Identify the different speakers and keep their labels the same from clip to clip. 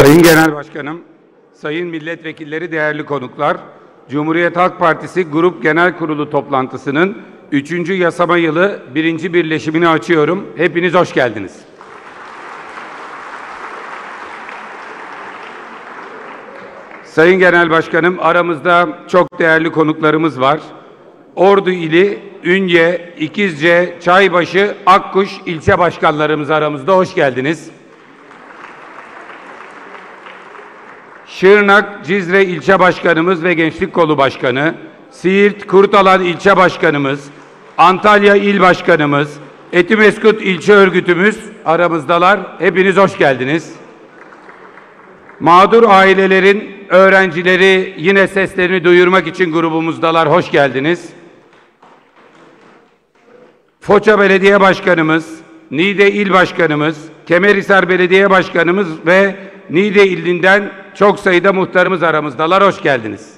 Speaker 1: Sayın Genel Başkanım, sayın milletvekilleri, değerli konuklar, Cumhuriyet Halk Partisi Grup Genel Kurulu toplantısının 3. yasama yılı 1. birleşimini açıyorum. Hepiniz hoş geldiniz. Sayın Genel Başkanım, aramızda çok değerli konuklarımız var. Ordu ili, Ünye, İkizce, Çaybaşı, Akkuş ilçe başkanlarımız aramızda, hoş geldiniz. Şırnak, Cizre ilçe başkanımız ve Gençlik Kolu Başkanı, Siirt, Kurtalan ilçe başkanımız, Antalya il başkanımız, Etimeskut ilçe örgütümüz aramızdalar. Hepiniz hoş geldiniz. Mağdur ailelerin öğrencileri yine seslerini duyurmak için grubumuzdalar. Hoş geldiniz. Foça Belediye Başkanımız, Niğde İl Başkanımız, Kemerhisar Belediye Başkanımız ve Niğde ilinden çok sayıda muhtarımız aramızdalar. Hoş geldiniz.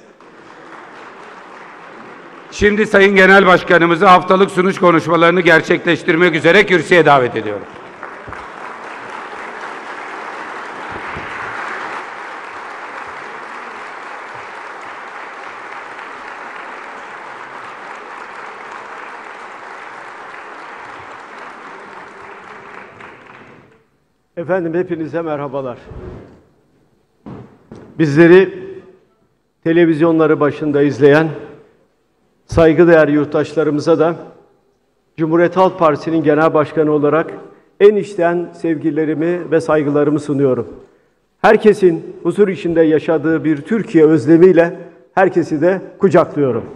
Speaker 1: Şimdi Sayın Genel Başkanımızı haftalık sunuş konuşmalarını gerçekleştirmek üzere kürsüye davet ediyorum.
Speaker 2: Efendim hepinize merhabalar. Bizleri televizyonları başında izleyen saygıdeğer yurttaşlarımıza da Cumhuriyet Halk Partisi'nin genel başkanı olarak en içten sevgilerimi ve saygılarımı sunuyorum. Herkesin huzur içinde yaşadığı bir Türkiye özlemiyle herkesi de kucaklıyorum.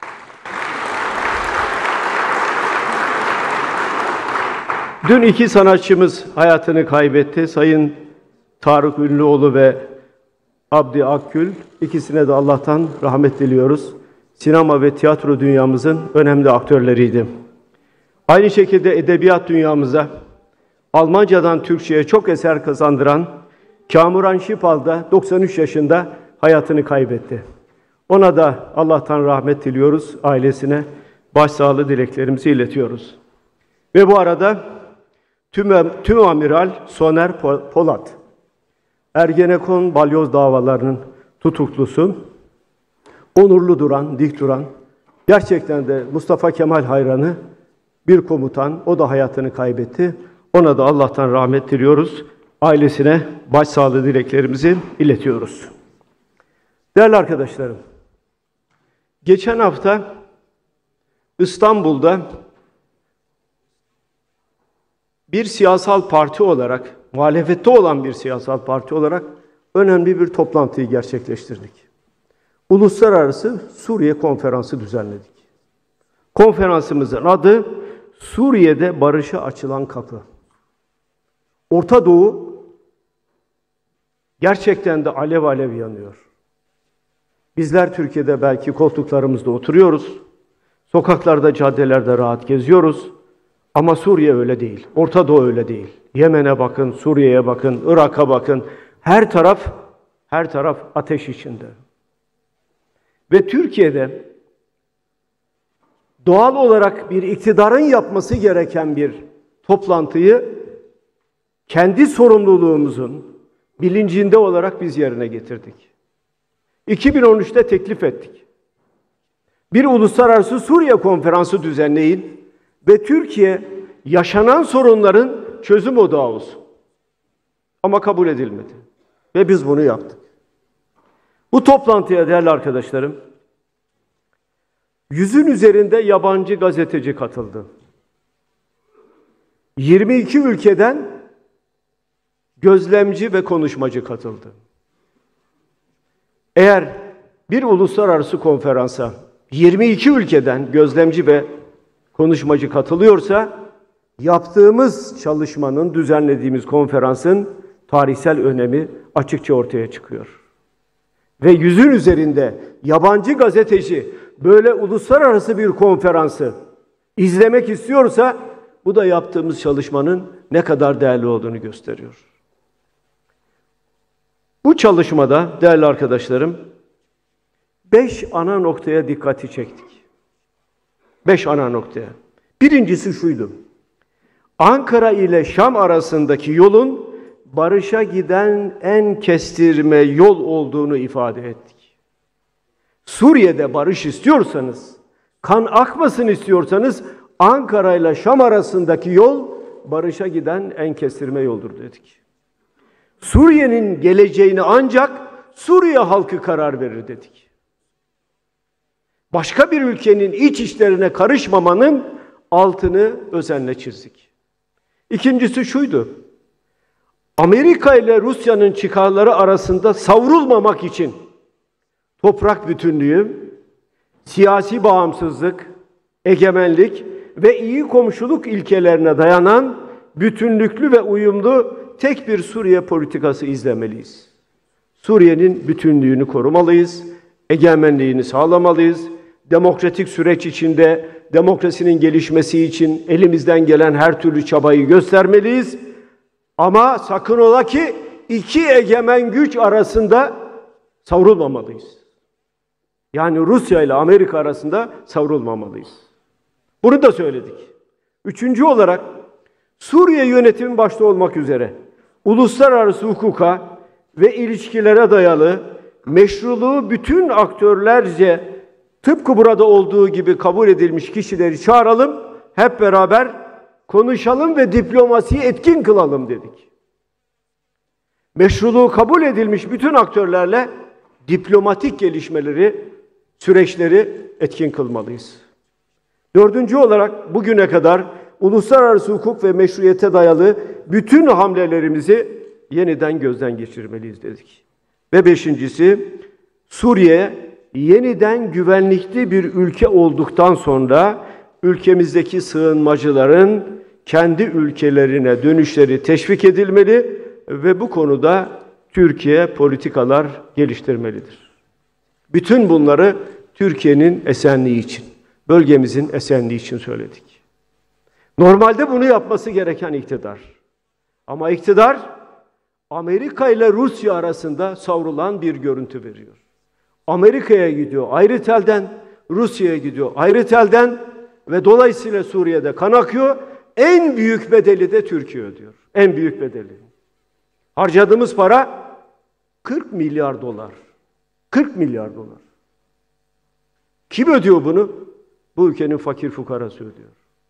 Speaker 2: Dün iki sanatçımız hayatını kaybetti. Sayın Tarık Ünlüoğlu ve Abdi Akgül. İkisine de Allah'tan rahmet diliyoruz. Sinema ve tiyatro dünyamızın önemli aktörleriydi. Aynı şekilde edebiyat dünyamıza Almancadan Türkçe'ye çok eser kazandıran Kamuran Şipal da 93 yaşında hayatını kaybetti. Ona da Allah'tan rahmet diliyoruz. Ailesine başsağlığı dileklerimizi iletiyoruz. Ve bu arada Tümamiral Soner Polat, Ergenekon balyoz davalarının tutuklusu, onurlu duran, dik duran, gerçekten de Mustafa Kemal hayranı bir komutan, o da hayatını kaybetti. Ona da Allah'tan rahmet diliyoruz. Ailesine başsağlığı dileklerimizi iletiyoruz. Değerli arkadaşlarım, geçen hafta İstanbul'da bir siyasal parti olarak, muhalefette olan bir siyasal parti olarak önemli bir toplantıyı gerçekleştirdik. Uluslararası Suriye Konferansı düzenledik. Konferansımızın adı Suriye'de Barış'a Açılan Kapı. Orta Doğu gerçekten de alev alev yanıyor. Bizler Türkiye'de belki koltuklarımızda oturuyoruz, sokaklarda, caddelerde rahat geziyoruz. Ama Suriye öyle değil, Orta Doğu öyle değil. Yemen'e bakın, Suriye'ye bakın, Irak'a bakın. Her taraf ateş içinde. Ve Türkiye'de doğal olarak bir iktidarın yapması gereken bir toplantıyı kendi sorumluluğumuzun bilincinde olarak biz yerine getirdik. 2013'te teklif ettik. Bir uluslararası Suriye konferansı düzenleyin ve Türkiye yaşanan sorunların çözüm odağı olsun. Ama kabul edilmedi. Ve biz bunu yaptık. Bu toplantıya değerli arkadaşlarım, 100'ün üzerinde yabancı gazeteci katıldı. 22 ülkeden gözlemci ve konuşmacı katıldı. Eğer bir uluslararası konferansa 22 ülkeden gözlemci ve konuşmacı katılıyorsa, yaptığımız çalışmanın, düzenlediğimiz konferansın tarihsel önemi açıkça ortaya çıkıyor. Ve 100'ün üzerinde yabancı gazeteci böyle uluslararası bir konferansı izlemek istiyorsa, bu da yaptığımız çalışmanın ne kadar değerli olduğunu gösteriyor. Bu çalışmada değerli arkadaşlarım, 5 ana noktaya dikkati çektik. 5 ana noktaya. Birincisi şuydu: Ankara ile Şam arasındaki yolun barışa giden en kestirme yol olduğunu ifade ettik. Suriye'de barış istiyorsanız, kan akmasın istiyorsanız Ankara ile Şam arasındaki yol barışa giden en kestirme yoldur dedik. Suriye'nin geleceğini ancak Suriye halkı karar verir dedik. Başka bir ülkenin iç işlerine karışmamanın altını özenle çizdik. İkincisi şuydu: Amerika ile Rusya'nın çıkarları arasında savrulmamak için toprak bütünlüğü, siyasi bağımsızlık, egemenlik ve iyi komşuluk ilkelerine dayanan bütünlüklü ve uyumlu tek bir Suriye politikası izlemeliyiz. Suriye'nin bütünlüğünü korumalıyız, egemenliğini sağlamalıyız, demokratik süreç içinde demokrasinin gelişmesi için elimizden gelen her türlü çabayı göstermeliyiz. Ama sakın ola ki iki egemen güç arasında savrulmamalıyız. Yani Rusya ile Amerika arasında savrulmamalıyız. Bunu da söyledik. Üçüncü olarak Suriye yönetimi başta olmak üzere uluslararası hukuka ve ilişkilere dayalı meşruluğu bütün aktörlerce tıpkı burada olduğu gibi kabul edilmiş kişileri çağıralım, hep beraber konuşalım ve diplomasiyi etkin kılalım dedik. Meşruluğu kabul edilmiş bütün aktörlerle diplomatik gelişmeleri, süreçleri etkin kılmalıyız. Dördüncü olarak bugüne kadar uluslararası hukuk ve meşruiyete dayalı bütün hamlelerimizi yeniden gözden geçirmeliyiz dedik. Ve beşincisi, Suriye yeniden güvenlikli bir ülke olduktan sonra ülkemizdeki sığınmacıların kendi ülkelerine dönüşleri teşvik edilmeli ve bu konuda Türkiye politikalar geliştirmelidir. Bütün bunları Türkiye'nin esenliği için, bölgemizin esenliği için söyledik. Normalde bunu yapması gereken iktidar. Ama iktidar Amerika ile Rusya arasında savrulan bir görüntü veriyor. Amerika'ya gidiyor ayrı telden, Rusya'ya gidiyor ayrı telden ve dolayısıyla Suriye'de kan akıyor. En büyük bedeli de Türkiye ödüyor. En büyük bedeli. Harcadığımız para 40 milyar dolar. 40 milyar dolar. Kim ödüyor bunu? Bu ülkenin fakir fukarası ödüyor.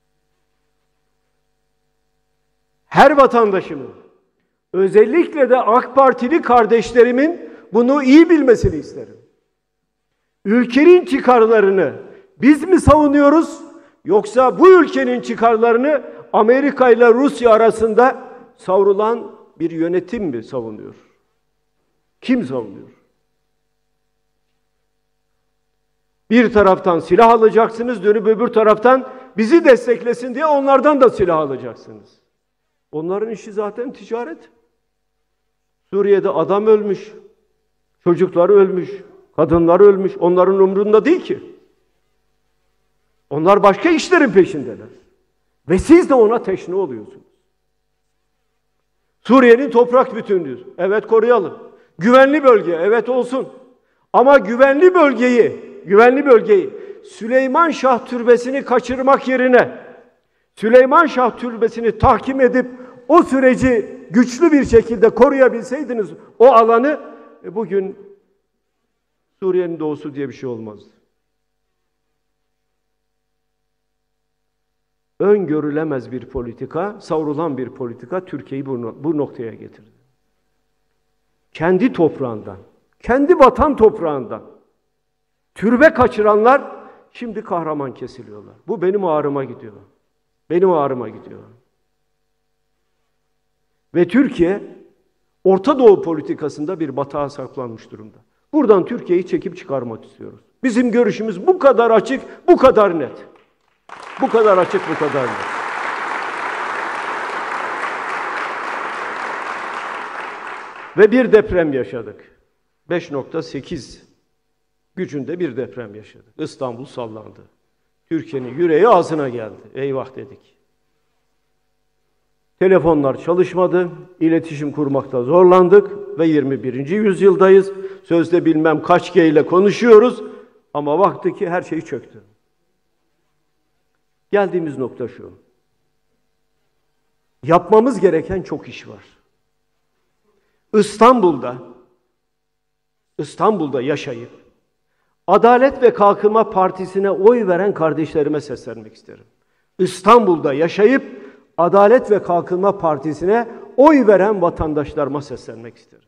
Speaker 2: Her vatandaşımın, özellikle de AK Partili kardeşlerimin bunu iyi bilmesini isterim. Ülkenin çıkarlarını biz mi savunuyoruz, yoksa bu ülkenin çıkarlarını Amerika ile Rusya arasında savrulan bir yönetim mi savunuyor? Kim savunuyor? Bir taraftan silah alacaksınız, dönüp öbür taraftan bizi desteklesin diye onlardan da silah alacaksınız. Onların işi zaten ticaret. Suriye'de adam ölmüş, çocuklar ölmüş, kadınlar ölmüş. Onların umrunda değil ki. Onlar başka işlerin peşindeler. Ve siz de ona teşne oluyorsunuz. Suriye'nin toprak bütünlüğü, evet koruyalım. Güvenli bölge, evet olsun. Ama güvenli bölgeyi Süleyman Şah Türbesi'ni kaçırmak yerine Süleyman Şah Türbesi'ni tahkim edip o süreci güçlü bir şekilde koruyabilseydiniz o alanı, bugün Suriye'nin doğusu diye bir şey olmazdı. Öngörülemez bir politika, savrulan bir politika Türkiye'yi bu noktaya getirdi. Kendi toprağından, kendi vatan toprağından türbe kaçıranlar şimdi kahraman kesiliyorlar. Bu benim ağrıma gidiyor. Benim ağrıma gidiyor. Ve Türkiye Orta Doğu politikasında bir batağa saklanmış durumda. Buradan Türkiye'yi çekip çıkarmak istiyoruz. Bizim görüşümüz bu kadar açık, bu kadar net. Bu kadar açık, bu kadar net. Ve bir deprem yaşadık. 5.8 gücünde bir deprem yaşadık. İstanbul sallandı. Türkiye'nin yüreği ağzına geldi. Eyvah dedik. Telefonlar çalışmadı. İletişim kurmakta zorlandık ve 21. yüzyıldayız. Sözde bilmem kaç G ile konuşuyoruz ama baktık ki her şey çöktü. Geldiğimiz nokta şu. Yapmamız gereken çok iş var. İstanbul'da yaşayıp Adalet ve Kalkınma Partisi'ne oy veren kardeşlerime seslenmek isterim. İstanbul'da yaşayıp Adalet ve Kalkınma Partisi'ne oy veren vatandaşlarıma seslenmek isterim.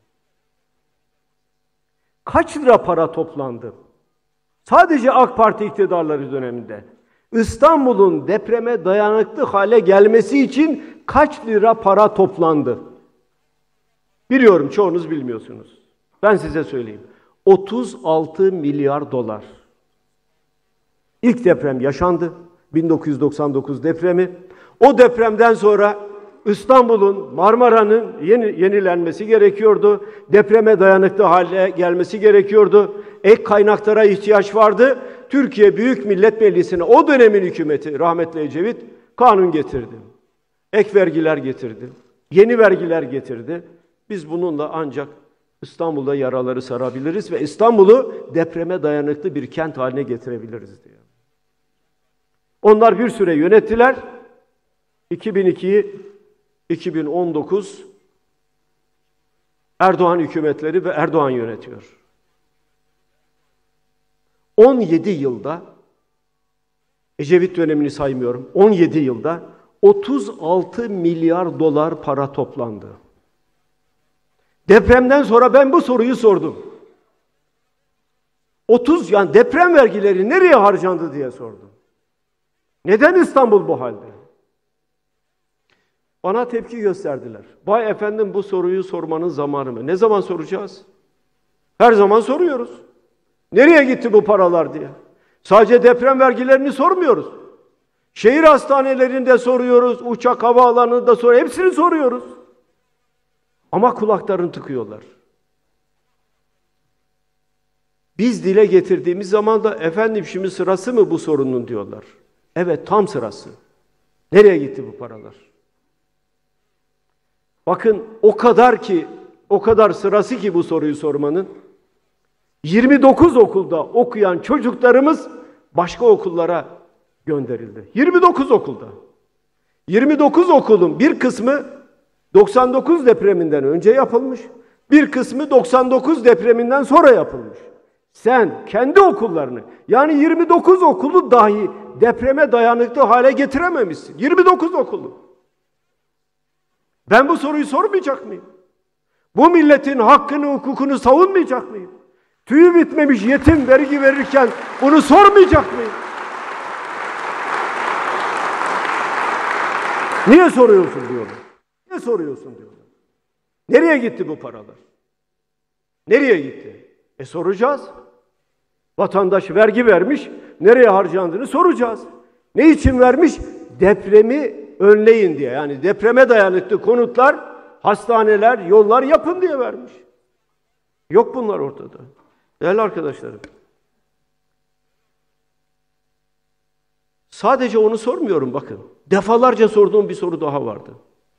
Speaker 2: Kaç lira para toplandı? Sadece AK Parti iktidarları döneminde İstanbul'un depreme dayanıklı hale gelmesi için kaç lira para toplandı? Biliyorum, çoğunuz bilmiyorsunuz. Ben size söyleyeyim. 36 milyar dolar. İlk deprem yaşandı. 1999 depremi. O depremden sonra İstanbul'un, Marmara'nın yenilenmesi gerekiyordu. Depreme dayanıklı hale gelmesi gerekiyordu. Ek kaynaklara ihtiyaç vardı. Türkiye Büyük Millet Meclisi'ne o dönemin hükümeti rahmetli Ecevit kanun getirdi. Ek vergiler getirdi. Yeni vergiler getirdi. Biz bununla ancak İstanbul'da yaraları sarabiliriz ve İstanbul'u depreme dayanıklı bir kent haline getirebiliriz diye. Onlar bir süre yönettiler. 2002-2019 Erdoğan hükümetleri ve Erdoğan yönetiyor. 17 yılda, Ecevit dönemini saymıyorum, 17 yılda 36 milyar dolar para toplandı. Depremden sonra ben bu soruyu sordum. Yani deprem vergileri nereye harcandı diye sordum. Neden İstanbul bu halde? Bana tepki gösterdiler. Vay efendim, bu soruyu sormanın zamanı mı? Ne zaman soracağız? Her zaman soruyoruz. Nereye gitti bu paralar diye. Sadece deprem vergilerini sormuyoruz. Şehir hastanelerinde soruyoruz, uçak havaalanında soruyoruz, hepsini soruyoruz. Ama kulaklarını tıkıyorlar. Biz dile getirdiğimiz zaman da efendim şimdi sırası mı bu sorunun diyorlar. Evet, tam sırası. Nereye gitti bu paralar? Bakın o kadar sırası ki bu soruyu sormanın. 29 okulda okuyan çocuklarımız başka okullara gönderildi. 29 okulda. 29 okulun bir kısmı 99 depreminden önce yapılmış, bir kısmı 99 depreminden sonra yapılmış. Sen kendi okullarını, yani 29 okulu dahi depreme dayanıklı hale getirememişsin. 29 okulu. Ben bu soruyu sormayacak mıyım? Bu milletin hakkını, hukukunu savunmayacak mıyım? Tüyü bitmemiş yetim vergi verirken bunu sormayacak mıyım? Niye soruyorsun diyorlar. Niye soruyorsun diyorlar. Nereye gitti bu paralar? Nereye gitti? Soracağız. Vatandaş vergi vermiş, nereye harcandığını soracağız. Ne için vermiş? Depremi önleyin diye. Yani depreme dayanıklı konutlar, hastaneler, yollar yapın diye vermiş. Yok bunlar ortada. Değerli arkadaşlarım. Sadece onu sormuyorum bakın. Defalarca sorduğum bir soru daha vardı.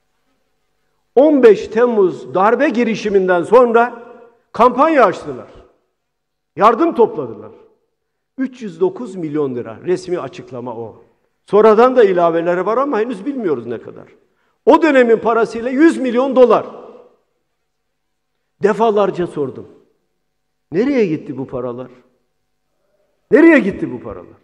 Speaker 2: 15 Temmuz darbe girişiminden sonra kampanya açtılar. Yardım topladılar. 309 milyon lira resmi açıklama o. Sonradan da ilaveleri var ama henüz bilmiyoruz ne kadar. O dönemin parasıyla 100 milyon dolar. Defalarca sordum. Nereye gitti bu paralar? Nereye gitti bu paralar?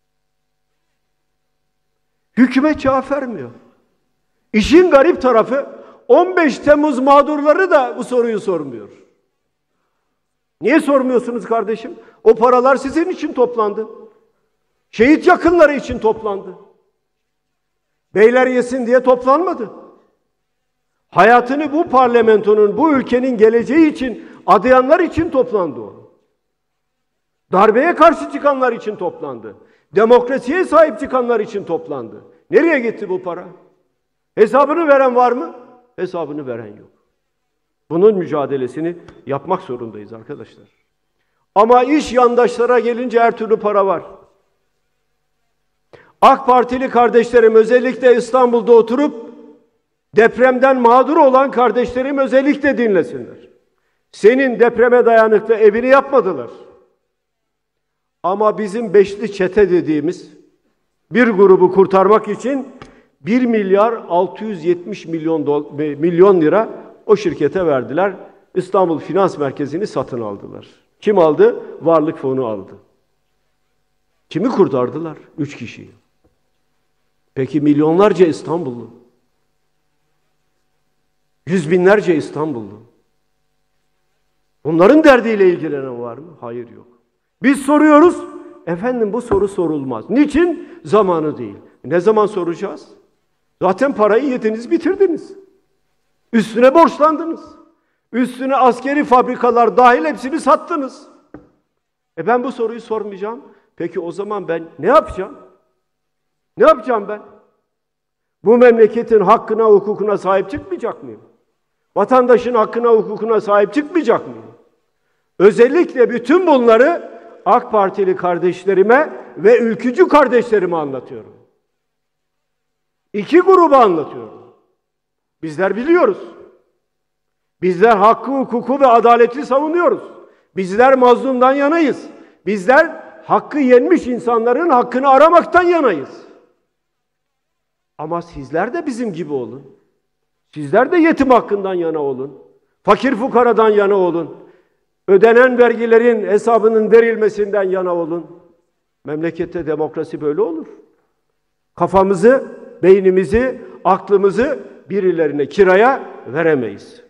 Speaker 2: Hükümet cevap vermiyor. İşin garip tarafı 15 Temmuz mağdurları da bu soruyu sormuyor. Niye sormuyorsunuz kardeşim? O paralar sizin için toplandı. Şehit yakınları için toplandı. Beyler yesin diye toplanmadı. Hayatını bu parlamentonun, bu ülkenin geleceği için adayanlar için toplandı o. Darbeye karşı çıkanlar için toplandı. Demokrasiye sahip çıkanlar için toplandı. Nereye gitti bu para? Hesabını veren var mı? Hesabını veren yok. Bunun mücadelesini yapmak zorundayız arkadaşlar. Ama iş yandaşlara gelince her türlü para var. AK Partili kardeşlerim özellikle İstanbul'da oturup depremden mağdur olan kardeşlerim özellikle dinlesinler. Senin depreme dayanıklı evini yapmadılar. Ama bizim beşli çete dediğimiz bir grubu kurtarmak için 1 milyar 670 milyon lira o şirkete verdiler. İstanbul Finans Merkezi'ni satın aldılar. Kim aldı? Varlık Fonu aldı. Kimi kurtardılar? 3 kişiyi. Peki milyonlarca İstanbullu, yüz binlerce İstanbullu, onların derdiyle ilgilenen var mı? Hayır, yok. Biz soruyoruz, efendim bu soru sorulmaz. Niçin? Zamanı değil. Ne zaman soracağız? Zaten parayı yediniz, bitirdiniz. Üstüne borçlandınız. Üstüne askeri fabrikalar dahil hepsini sattınız. Ben bu soruyu sormayacağım. Peki o zaman ben ne yapacağım? Ne yapacağım ben? Bu memleketin hakkına, hukukuna sahip çıkmayacak mıyım? Vatandaşın hakkına, hukukuna sahip çıkmayacak mıyım? Özellikle bütün bunları AK Partili kardeşlerime ve ülkücü kardeşlerime anlatıyorum. İki gruba anlatıyorum. Bizler biliyoruz. Bizler hakkı, hukuku ve adaleti savunuyoruz. Bizler mazlumdan yanayız. Bizler hakkı yenmiş insanların hakkını aramaktan yanayız. Ama sizler de bizim gibi olun. Sizler de yetim hakkından yana olun. Fakir fukaradan yana olun. Ödenen vergilerin hesabının verilmesinden yana olun. Memlekette demokrasi böyle olur. Kafamızı, beynimizi, aklımızı birilerine kiraya veremeyiz.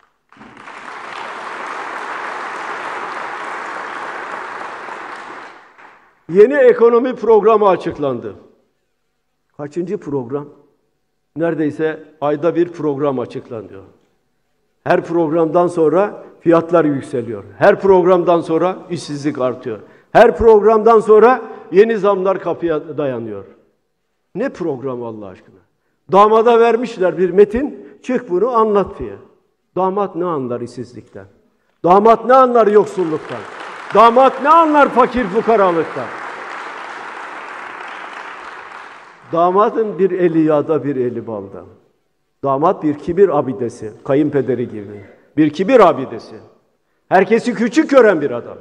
Speaker 2: Yeni ekonomi programı açıklandı. Kaçıncı program? Neredeyse ayda bir program açıklanıyor. Her programdan sonra fiyatlar yükseliyor. Her programdan sonra işsizlik artıyor. Her programdan sonra yeni zamlar kapıya dayanıyor. Ne program Allah aşkına? Damada vermişler bir metin, çık bunu anlat diye. Damat ne anlar işsizlikten? Damat ne anlar yoksulluktan? Damat ne anlar fakir fukaralıktan? Damadın bir eli yağda, bir eli balda. Damat bir kibir abidesi, kayınpederi gibi. Bir kibir abidesi. Herkesi küçük gören bir adam.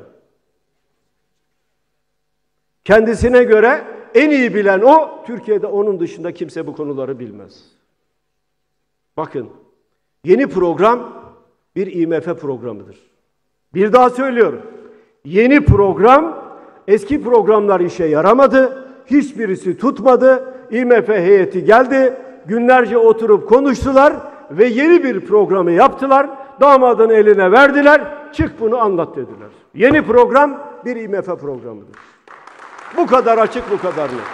Speaker 2: Kendisine göre en iyi bilen o, Türkiye'de onun dışında kimse bu konuları bilmez. Bakın, yeni program bir IMF programıdır. Bir daha söylüyorum. Yeni program, eski programlar işe yaramadı, hiçbirisi tutmadı. IMF heyeti geldi, günlerce oturup konuştular ve yeni bir programı yaptılar. Damadın eline verdiler, çık bunu anlat dediler. Yeni program bir IMF programıdır. Bu kadar açık, bu kadar net.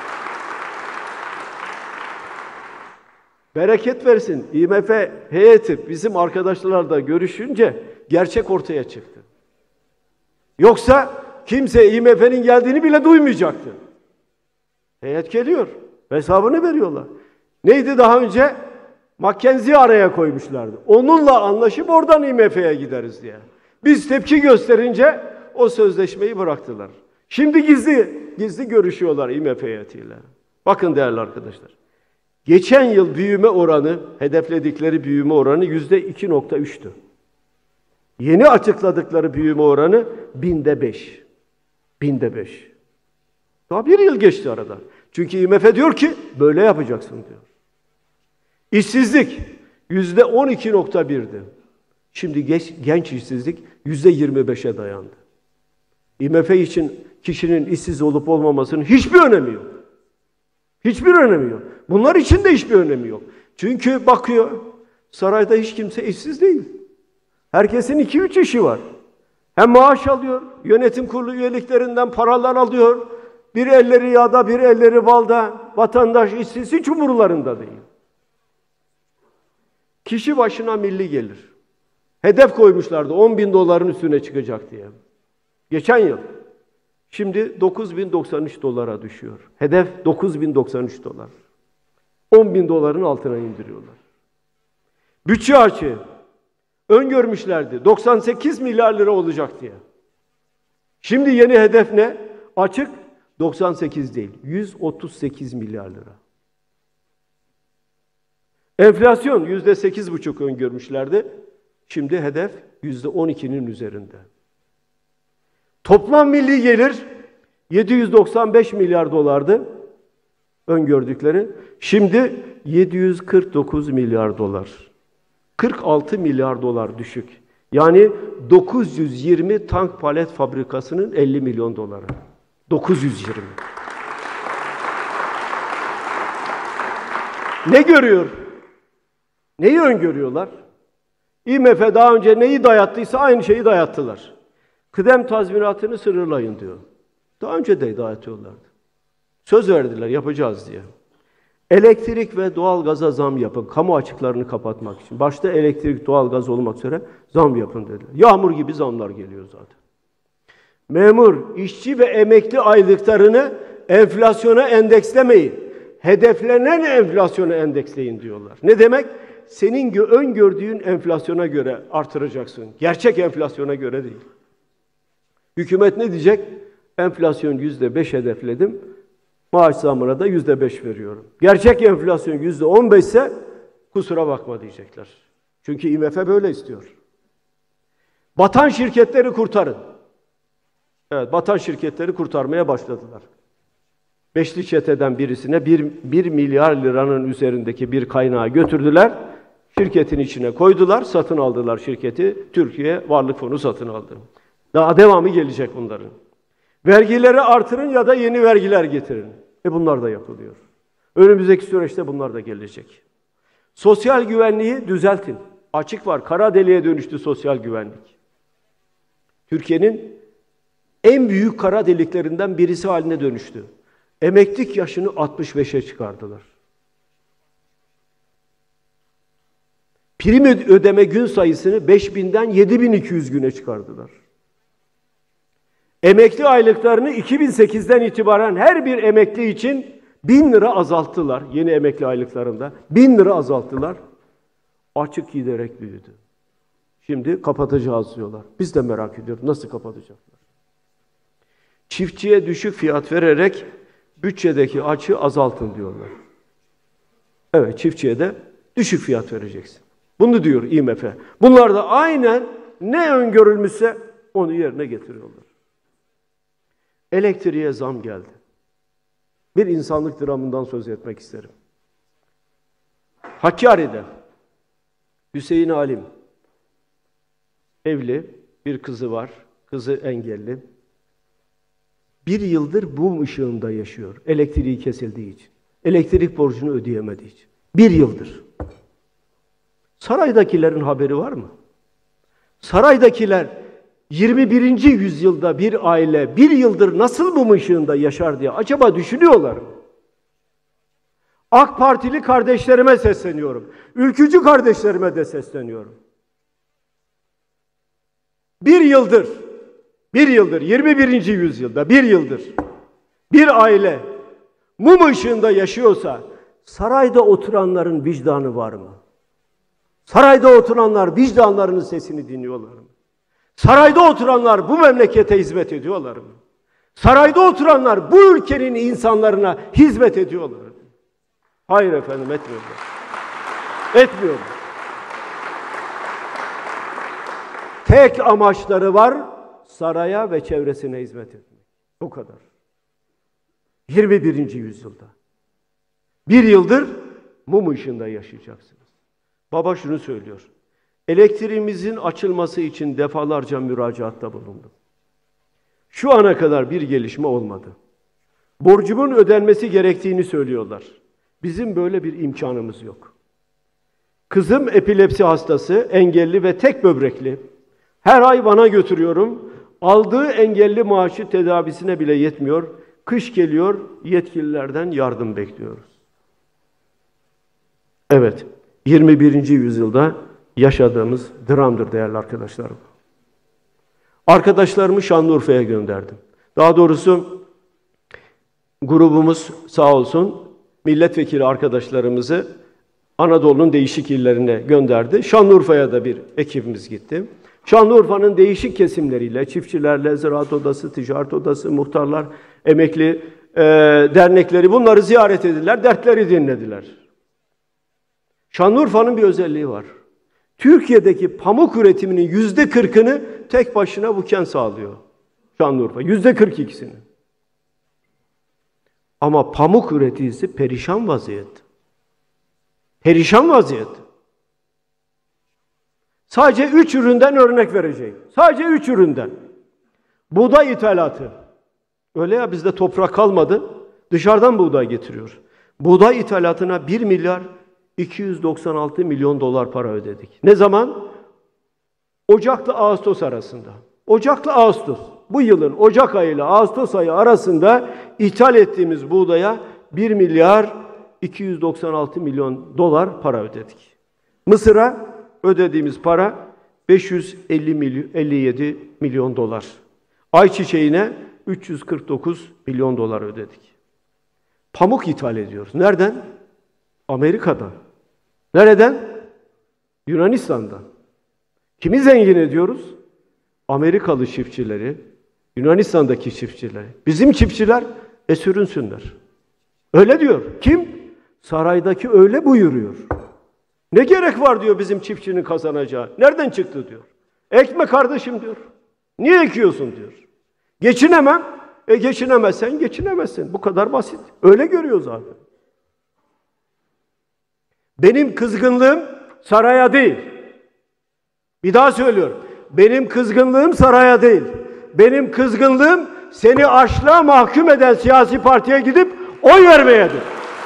Speaker 2: Bereket versin, IMF heyeti bizim arkadaşlarla görüşünce gerçek ortaya çıktı. Yoksa kimse IMF'nin geldiğini bile duymayacaktı. Heyet geliyor, hesabını veriyorlar. Neydi daha önce? Mackenzie'yi araya koymuşlardı. Onunla anlaşıp oradan IMF'ye gideriz diye. Biz tepki gösterince o sözleşmeyi bıraktılar. Şimdi gizli görüşüyorlar IMF heyetiyle. Bakın değerli arkadaşlar. Geçen yıl büyüme oranı, hedefledikleri büyüme oranı %2.3'tü. Yeni açıkladıkları büyüme oranı 5. 5. Daha bir yıl geçti arada. Çünkü IMF diyor ki böyle yapacaksın diyor. İşsizlik %12.1'di. Şimdi genç işsizlik %25'e dayandı. IMF için kişinin işsiz olup olmamasının hiçbir önemi yok. Hiçbir önemi yok. Bunlar için de hiçbir önemi yok. Çünkü bakıyor, sarayda hiç kimse işsiz değil. Herkesin 2-3 işi var. Hem maaş alıyor, yönetim kurulu üyeliklerinden paralar alıyor. Bir elleri yağda, bir elleri balda. Vatandaş işsiz, hiç umurlarında değil. Kişi başına milli gelir. Hedef koymuşlardı, 10.000 doların üstüne çıkacak diye. Geçen yıl. Şimdi 9.093 dolara düşüyor. Hedef 9.093 dolar. 10.000 doların altına indiriyorlar. Bütçe açığı öngörmüşlerdi. 98 milyar lira olacak diye. Şimdi yeni hedef ne? Açık 98 değil. 138 milyar lira. Enflasyon %8,5 öngörmüşlerdi. Şimdi hedef %12'nin üzerinde. Toplam milli gelir 795 milyar dolardı öngördükleri. Şimdi 749 milyar dolar. 46 milyar dolar düşük. Yani 920 tank palet fabrikasının 50 milyon doları. 920. Ne görüyor? Neyi öngörüyorlar? IMF daha önce neyi dayattıysa aynı şeyi dayattılar. Kıdem tazminatını sınırlayın diyor. Daha önce de dayatıyorlardı. Söz verdiler yapacağız diye. Elektrik ve doğalgaza zam yapın. Kamu açıklarını kapatmak için. Başta elektrik, doğalgaz olmak üzere zam yapın dediler. Yağmur gibi zamlar geliyor zaten. Memur, işçi ve emekli aylıklarını enflasyona endekslemeyin. Hedeflenen enflasyona endeksleyin diyorlar. Ne demek? Senin öngördüğün enflasyona göre artıracaksın. Gerçek enflasyona göre değil. Hükümet ne diyecek? Enflasyon %5 hedefledim. Maaş zammına da %5 veriyorum. Gerçek enflasyon %15 ise kusura bakma diyecekler. Çünkü IMF böyle istiyor. Batan şirketleri kurtarın. Evet, batan şirketleri kurtarmaya başladılar. Beşli çeteden birisine 1 milyar liranın üzerindeki bir kaynağı götürdüler. Şirketin içine koydular, satın aldılar şirketi. Türkiye Varlık Fonu satın aldı. Daha devamı gelecek bunların. Vergileri artırın ya da yeni vergiler getirin. Bunlar da yapılıyor. Önümüzdeki süreçte bunlar da gelecek. Sosyal güvenliği düzeltin. Açık var, kara deliğe dönüştü sosyal güvenlik. Türkiye'nin en büyük kara deliklerinden birisi haline dönüştü. Emeklilik yaşını 65'e çıkardılar. Prim ödeme gün sayısını 5.000'den 7.200 güne çıkardılar. Emekli aylıklarını 2008'den itibaren her bir emekli için 1.000 lira azalttılar. Yeni emekli aylıklarında 1.000 lira azalttılar. Açık giderek büyüdü. Şimdi kapatacağız diyorlar. Biz de merak ediyoruz. Nasıl kapatacaklar? Çiftçiye düşük fiyat vererek bütçedeki açığı azaltın diyorlar. Evet, çiftçiye de düşük fiyat vereceksin. Bunu diyor IMF. Bunlar da aynen ne öngörülmüşse onu yerine getiriyorlar. Elektriğe zam geldi. Bir insanlık dramından söz etmek isterim. Hakkari'de Hüseyin Alim evli, bir kızı var. Kızı engelli. 1 yıldır mum ışığında yaşıyor. Elektriği kesildiği için. Elektrik borcunu ödeyemediği için. 1 yıldır. Saraydakilerin haberi var mı? Saraydakiler 21. yüzyılda bir aile 1 yıldır nasıl mum ışığında yaşar diye acaba düşünüyorlar mı? AK Partili kardeşlerime sesleniyorum. Ülkücü kardeşlerime de sesleniyorum. 1 yıldır 21. yüzyılda 1 yıldır bir aile mum ışığında yaşıyorsa sarayda oturanların vicdanı var mı? Sarayda oturanlar vicdanlarının sesini dinliyorlar mı? Sarayda oturanlar bu memlekete hizmet ediyorlar mı? Sarayda oturanlar bu ülkenin insanlarına hizmet ediyorlar mı? Hayır efendim, etmiyorlar. Etmiyorlar. Tek amaçları var, saraya ve çevresine hizmet etmek. Bu kadar. 21. yüzyılda. 1 yıldır mum ışığında yaşayacaksınız. Baba şunu söylüyor. Elektriğimizin açılması için defalarca müracaatta bulundum. Şu ana kadar bir gelişme olmadı. Borcumun ödenmesi gerektiğini söylüyorlar. Bizim böyle bir imkanımız yok. Kızım epilepsi hastası, engelli ve tek böbrekli. Her ay bana götürüyorum. Aldığı engelli maaşı tedavisine bile yetmiyor. Kış geliyor, yetkililerden yardım bekliyoruz. Evet, 21. yüzyılda yaşadığımız dramdır değerli arkadaşlarım. Arkadaşlarımı Şanlıurfa'ya gönderdim. Daha doğrusu grubumuz sağ olsun milletvekili arkadaşlarımızı Anadolu'nun değişik illerine gönderdi. Şanlıurfa'ya da bir ekibimiz gitti. Şanlıurfa'nın değişik kesimleriyle, çiftçilerle, ziraat odası, ticaret odası, muhtarlar, emekli dernekleri bunları ziyaret ettiler, dertleri dinlediler. Şanlıurfa'nın bir özelliği var. Türkiye'deki pamuk üretiminin %40'ını tek başına bu kent sağlıyor. Şanlıurfa, %42'sini. Ama pamuk üreticisi perişan vaziyette. Perişan vaziyette. Sadece 3 üründen örnek vereceğim. Sadece 3 üründen. Buğday ithalatı. Öyle ya, bizde toprak kalmadı. Dışarıdan buğday getiriyor. Buğday ithalatına 1 milyar 296 milyon dolar para ödedik. Ne zaman? Ocak'la Ağustos arasında. Ocak'la Ağustos. Bu yılın Ocak ayı ile Ağustos ayı arasında ithal ettiğimiz buğdaya 1 milyar 296 milyon dolar para ödedik. Mısır'a ödediğimiz para 557 milyon dolar. Ayçiçeğine 349 milyon dolar ödedik. Pamuk ithal ediyoruz. Nereden? Amerika'dan. Nereden? Yunanistan'dan. Kimi zengin ediyoruz? Amerikalı çiftçileri, Yunanistan'daki çiftçileri. Bizim çiftçiler sürünsünler. Öyle diyor. Kim? Saraydaki öyle buyuruyor. Ne gerek var diyor bizim çiftçinin kazanacağı. Nereden çıktı diyor. Ekme kardeşim diyor. Niye ekiyorsun diyor. Geçinemem. Geçinemezsen geçinemezsin. Bu kadar basit. Öyle görüyoruz abi. Benim kızgınlığım saraya değil. Bir daha söylüyorum. Benim kızgınlığım saraya değil. Benim kızgınlığım seni açlığa mahkum eden siyasi partiye gidip oy vermeyedir.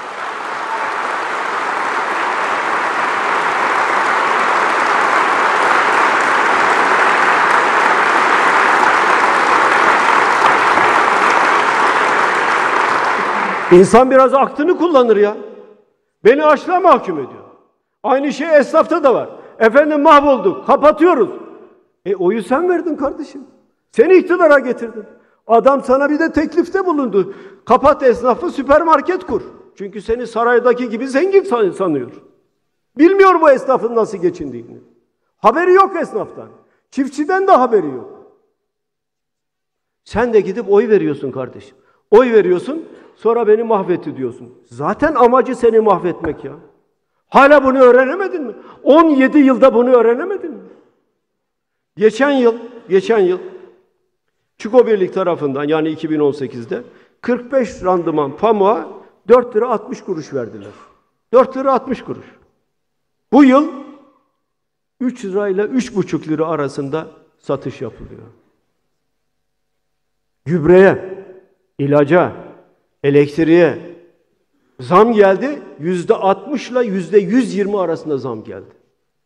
Speaker 2: İnsan biraz aklını kullanır ya. Beni açlığa mahkum ediyor. Aynı şey esnafta da var. Efendim mahvolduk, kapatıyoruz. Oyu sen verdin kardeşim. Seni iktidara getirdin. Adam sana bir de teklifte bulundu. Kapat esnafı, süpermarket kur. Çünkü seni saraydaki gibi zengin sanıyor. Bilmiyor bu esnafın nasıl geçindiğini. Haberi yok esnaftan. Çiftçiden de haberi yok. Sen de gidip oy veriyorsun kardeşim. Oy veriyorsun, sonra beni mahvetti diyorsun. Zaten amacı seni mahvetmek ya. Hala bunu öğrenemedin mi? 17 yılda bunu öğrenemedin mi? Geçen yıl Çuko Birlik tarafından, yani 2018'de 45 randıman pamuğa 4 lira 60 kuruş verdiler. 4 lira 60 kuruş. Bu yıl 3 lirayla 3,5 lira arasında satış yapılıyor. Gübreye, ilaca, elektriğe zam geldi. %60 ile %120 arasında zam geldi.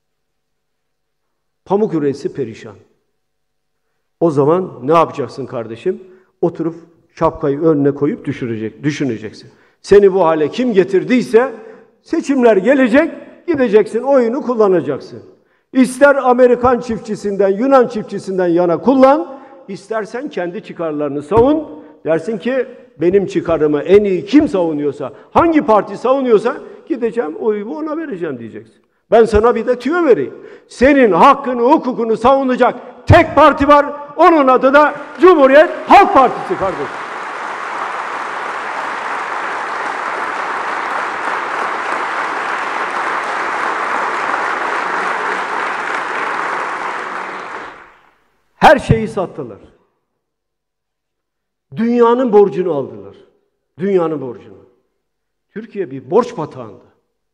Speaker 2: Pamuk üreticisi perişan. O zaman ne yapacaksın kardeşim? Oturup şapkayı önüne koyup düşüneceksin. Seni bu hale kim getirdiyse seçimler gelecek, gideceksin, oyunu kullanacaksın. İster Amerikan çiftçisinden, Yunan çiftçisinden yana kullan, istersen kendi çıkarlarını savun. Dersin ki benim çıkarımı en iyi kim savunuyorsa, hangi parti savunuyorsa gideceğim, oyumu ona vereceğim diyeceksin. Ben sana bir de tüyo vereyim. Senin hakkını, hukukunu savunacak tek parti var. Onun adı da Cumhuriyet Halk Partisi kardeşim. Her şeyi sattılar. Dünyanın borcunu aldılar. Dünyanın borcunu. Türkiye bir borç batağında.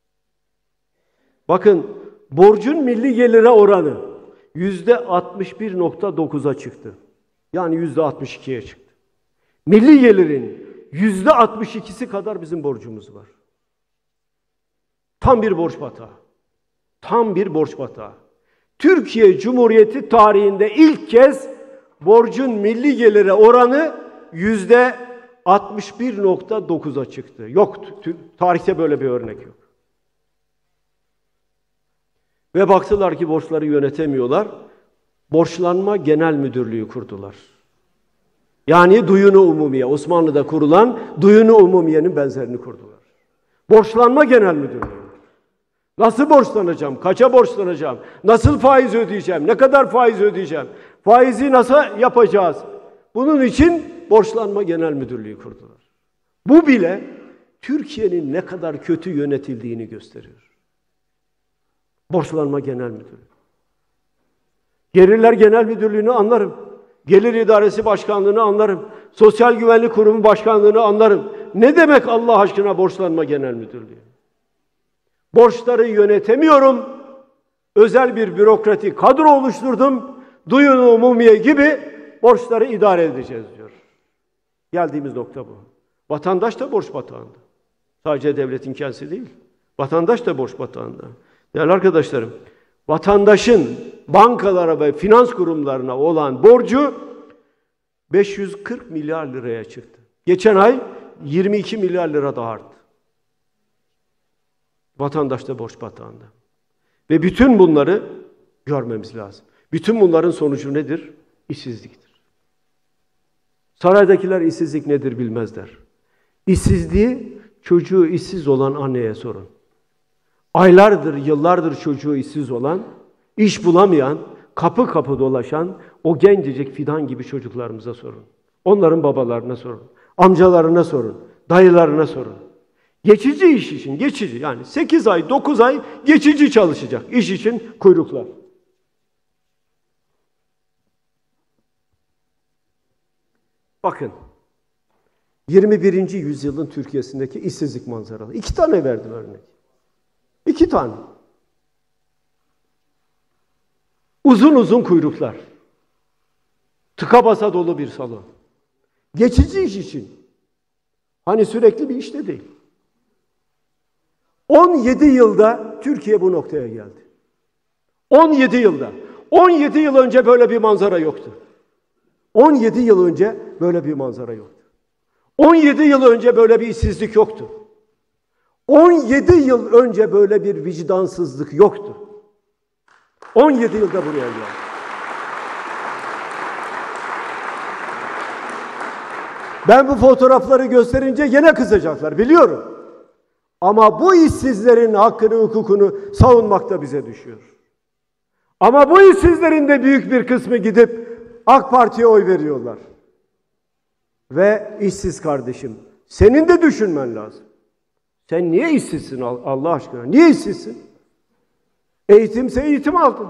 Speaker 2: Bakın, borcun milli gelire oranı %61,9'a çıktı. Yani %62'ye çıktı. Milli gelirin %62'si kadar bizim borcumuz var. Tam bir borç batağı. Tam bir borç batağı. Türkiye Cumhuriyeti tarihinde ilk kez borcun milli gelire oranı %61,9'a çıktı. Yok, tarihte böyle bir örnek yok. Ve baktılar ki borçları yönetemiyorlar. Borçlanma Genel Müdürlüğü kurdular. Yani Duyunu Umumiye, Osmanlı'da kurulan Duyunu Umumiye'nin benzerini kurdular. Borçlanma Genel Müdürlüğü. Nasıl borçlanacağım? Kaça borçlanacağım? Nasıl faiz ödeyeceğim? Ne kadar faiz ödeyeceğim? Faizi nasıl yapacağız? Bunun için Borçlanma Genel Müdürlüğü kurdular. Bu bile Türkiye'nin ne kadar kötü yönetildiğini gösteriyor. Borçlanma Genel Müdürlüğü. Gelirler Genel Müdürlüğü'nü anlarım. Gelir İdaresi Başkanlığı'nı anlarım. Sosyal Güvenlik Kurumu Başkanlığı'nı anlarım. Ne demek Allah aşkına Borçlanma Genel Müdürlüğü? Borçları yönetemiyorum. özel bir bürokratik kadro oluşturdum. Duyun umumiye gibi borçları idare edeceğiz diyor. Geldiğimiz nokta bu. Vatandaş da borç batağında. Sadece devletin kendisi değil. Vatandaş da borç batağında. Değerli arkadaşlarım, vatandaşın bankalara ve finans kurumlarına olan borcu 540 milyar liraya çıktı. Geçen ay 22 milyar lira daha arttı. Vatandaş da borç batağında. Ve bütün bunları görmemiz lazım. Bütün bunların sonucu nedir? İşsizliktir. Saraydakiler işsizlik nedir bilmezler. İşsizliği çocuğu işsiz olan anneye sorun. Aylardır, yıllardır çocuğu işsiz olan, iş bulamayan, kapı kapı dolaşan o gencecik fidan gibi çocuklarımıza sorun. Onların babalarına sorun. Amcalarına sorun. Dayılarına sorun. Geçici iş için, geçici yani 8 ay, 9 ay geçici çalışacak. İş için kuyruklar. Bakın, 21. yüzyılın Türkiye'sindeki işsizlik manzaralı. 2 tane verdim örnek. 2 tane. Uzun uzun kuyruklar. Tıka basa dolu bir salon. Geçici iş için. Hani sürekli bir işte değil. 17 yılda Türkiye bu noktaya geldi. 17 yılda. 17 yıl önce böyle bir manzara yoktu. 17 yıl önce böyle bir manzara yoktu. 17 yıl önce böyle bir işsizlik yoktu. 17 yıl önce böyle bir vicdansızlık yoktu. 17 yılda buraya geldi. Ben bu fotoğrafları gösterince gene kızacaklar, biliyorum. Ama bu işsizlerin hakkını, hukukunu savunmak da bize düşüyor. Ama bu işsizlerin de büyük bir kısmı gidip AK Parti'ye oy veriyorlar. Ve işsiz kardeşim, senin de düşünmen lazım. Sen niye işsizsin Allah aşkına? Niye işsizsin? Eğitimse eğitim aldın.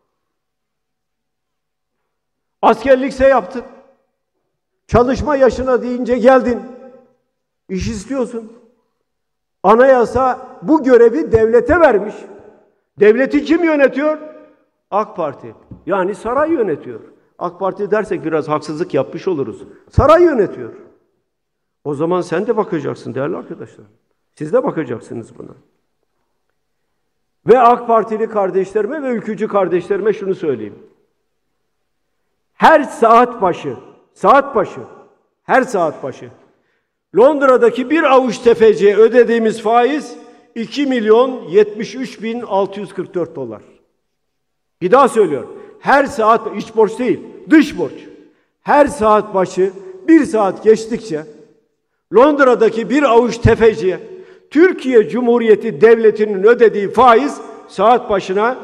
Speaker 2: Askerlikse yaptın. Çalışma yaşına deyince geldin. İş istiyorsun. Anayasa bu görevi devlete vermiş. Devleti kim yönetiyor? AK Parti. Yani saray yönetiyor. AK Parti dersek biraz haksızlık yapmış oluruz. Saray yönetiyor. O zaman sen de bakacaksın değerli arkadaşlar. Siz de bakacaksınız buna. Ve AK Partili kardeşlerime ve ülkücü kardeşlerime şunu söyleyeyim. Her saat başı Londra'daki bir avuç tefeciye ödediğimiz faiz 2.073.644 dolar. Bir daha söylüyorum. Her saat, iç borç değil, dış borç. Her saat başı 1 saat geçtikçe Londra'daki bir avuç tefeciye Türkiye Cumhuriyeti Devleti'nin ödediği faiz saat başına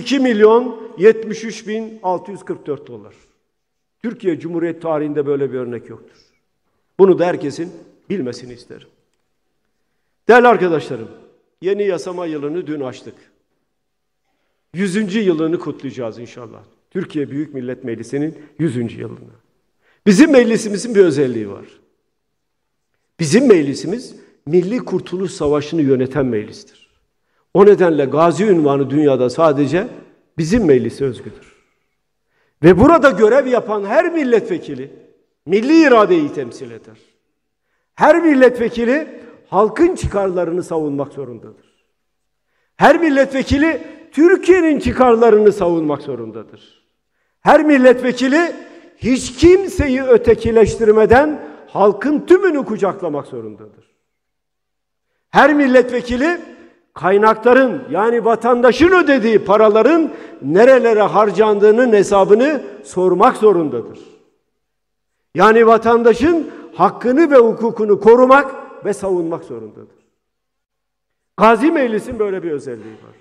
Speaker 2: 2.073.644 dolar. Türkiye Cumhuriyeti tarihinde böyle bir örnek yoktur. Bunu da herkesin bilmesini isterim. Değerli arkadaşlarım, yeni yasama yılını dün açtık. 100. yılını kutlayacağız inşallah. Türkiye Büyük Millet Meclisi'nin 100. yılını. Bizim meclisimizin bir özelliği var. Bizim meclisimiz Milli Kurtuluş Savaşı'nı yöneten meclistir. O nedenle gazi unvanı dünyada sadece bizim meclise özgüdür. Ve burada görev yapan her milletvekili milli iradeyi temsil eder. Her milletvekili halkın çıkarlarını savunmak zorundadır. Her milletvekili Türkiye'nin çıkarlarını savunmak zorundadır. Her milletvekili hiç kimseyi ötekileştirmeden halkın tümünü kucaklamak zorundadır. Her milletvekili kaynakların yani vatandaşın ödediği paraların nerelere harcandığının hesabını sormak zorundadır. Yani vatandaşın hakkını ve hukukunu korumak ve savunmak zorundadır. Gazi Meclis'in böyle bir özelliği var.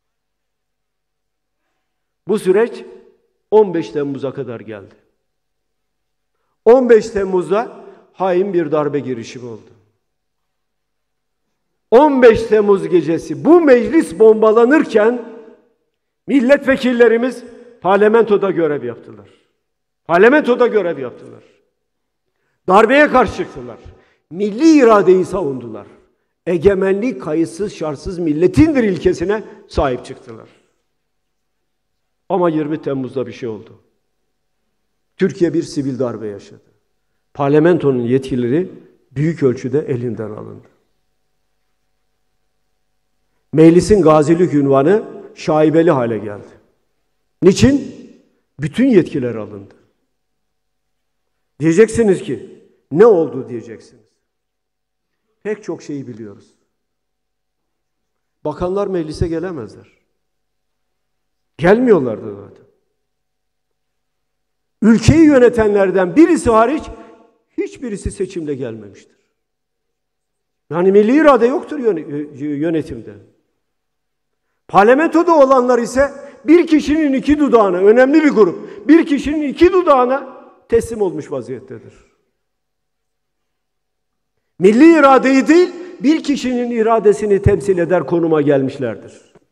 Speaker 2: Bu süreç 15 Temmuz'a kadar geldi. 15 Temmuz'da hain bir darbe girişimi oldu. 15 Temmuz gecesi bu meclis bombalanırken milletvekillerimiz parlamentoda görev yaptılar. Parlamentoda görev yaptılar. Darbeye karşı çıktılar. Milli iradeyi savundular. Egemenlik kayıtsız şartsız milletindir ilkesine sahip çıktılar. Ama 20 Temmuz'da bir şey oldu. Türkiye bir sivil darbe yaşadı. Parlamentonun yetkileri büyük ölçüde elinden alındı. Meclisin gazilik ünvanı şaibeli hale geldi. Niçin? Bütün yetkiler alındı. Diyeceksiniz ki, ne oldu diyeceksiniz. Pek çok şeyi biliyoruz. Bakanlar meclise gelemezler. Gelmiyorlardı zaten. Ülkeyi yönetenlerden birisi hariç hiçbirisi seçimle gelmemiştir. Yani milli irade yoktur yönetimde. Parlamentoda olanlar ise bir kişinin iki dudağına, önemli bir grup, bir kişinin iki dudağına teslim olmuş vaziyettedir. Milli iradeyi değil, bir kişinin iradesini temsil eder konuma gelmişlerdir.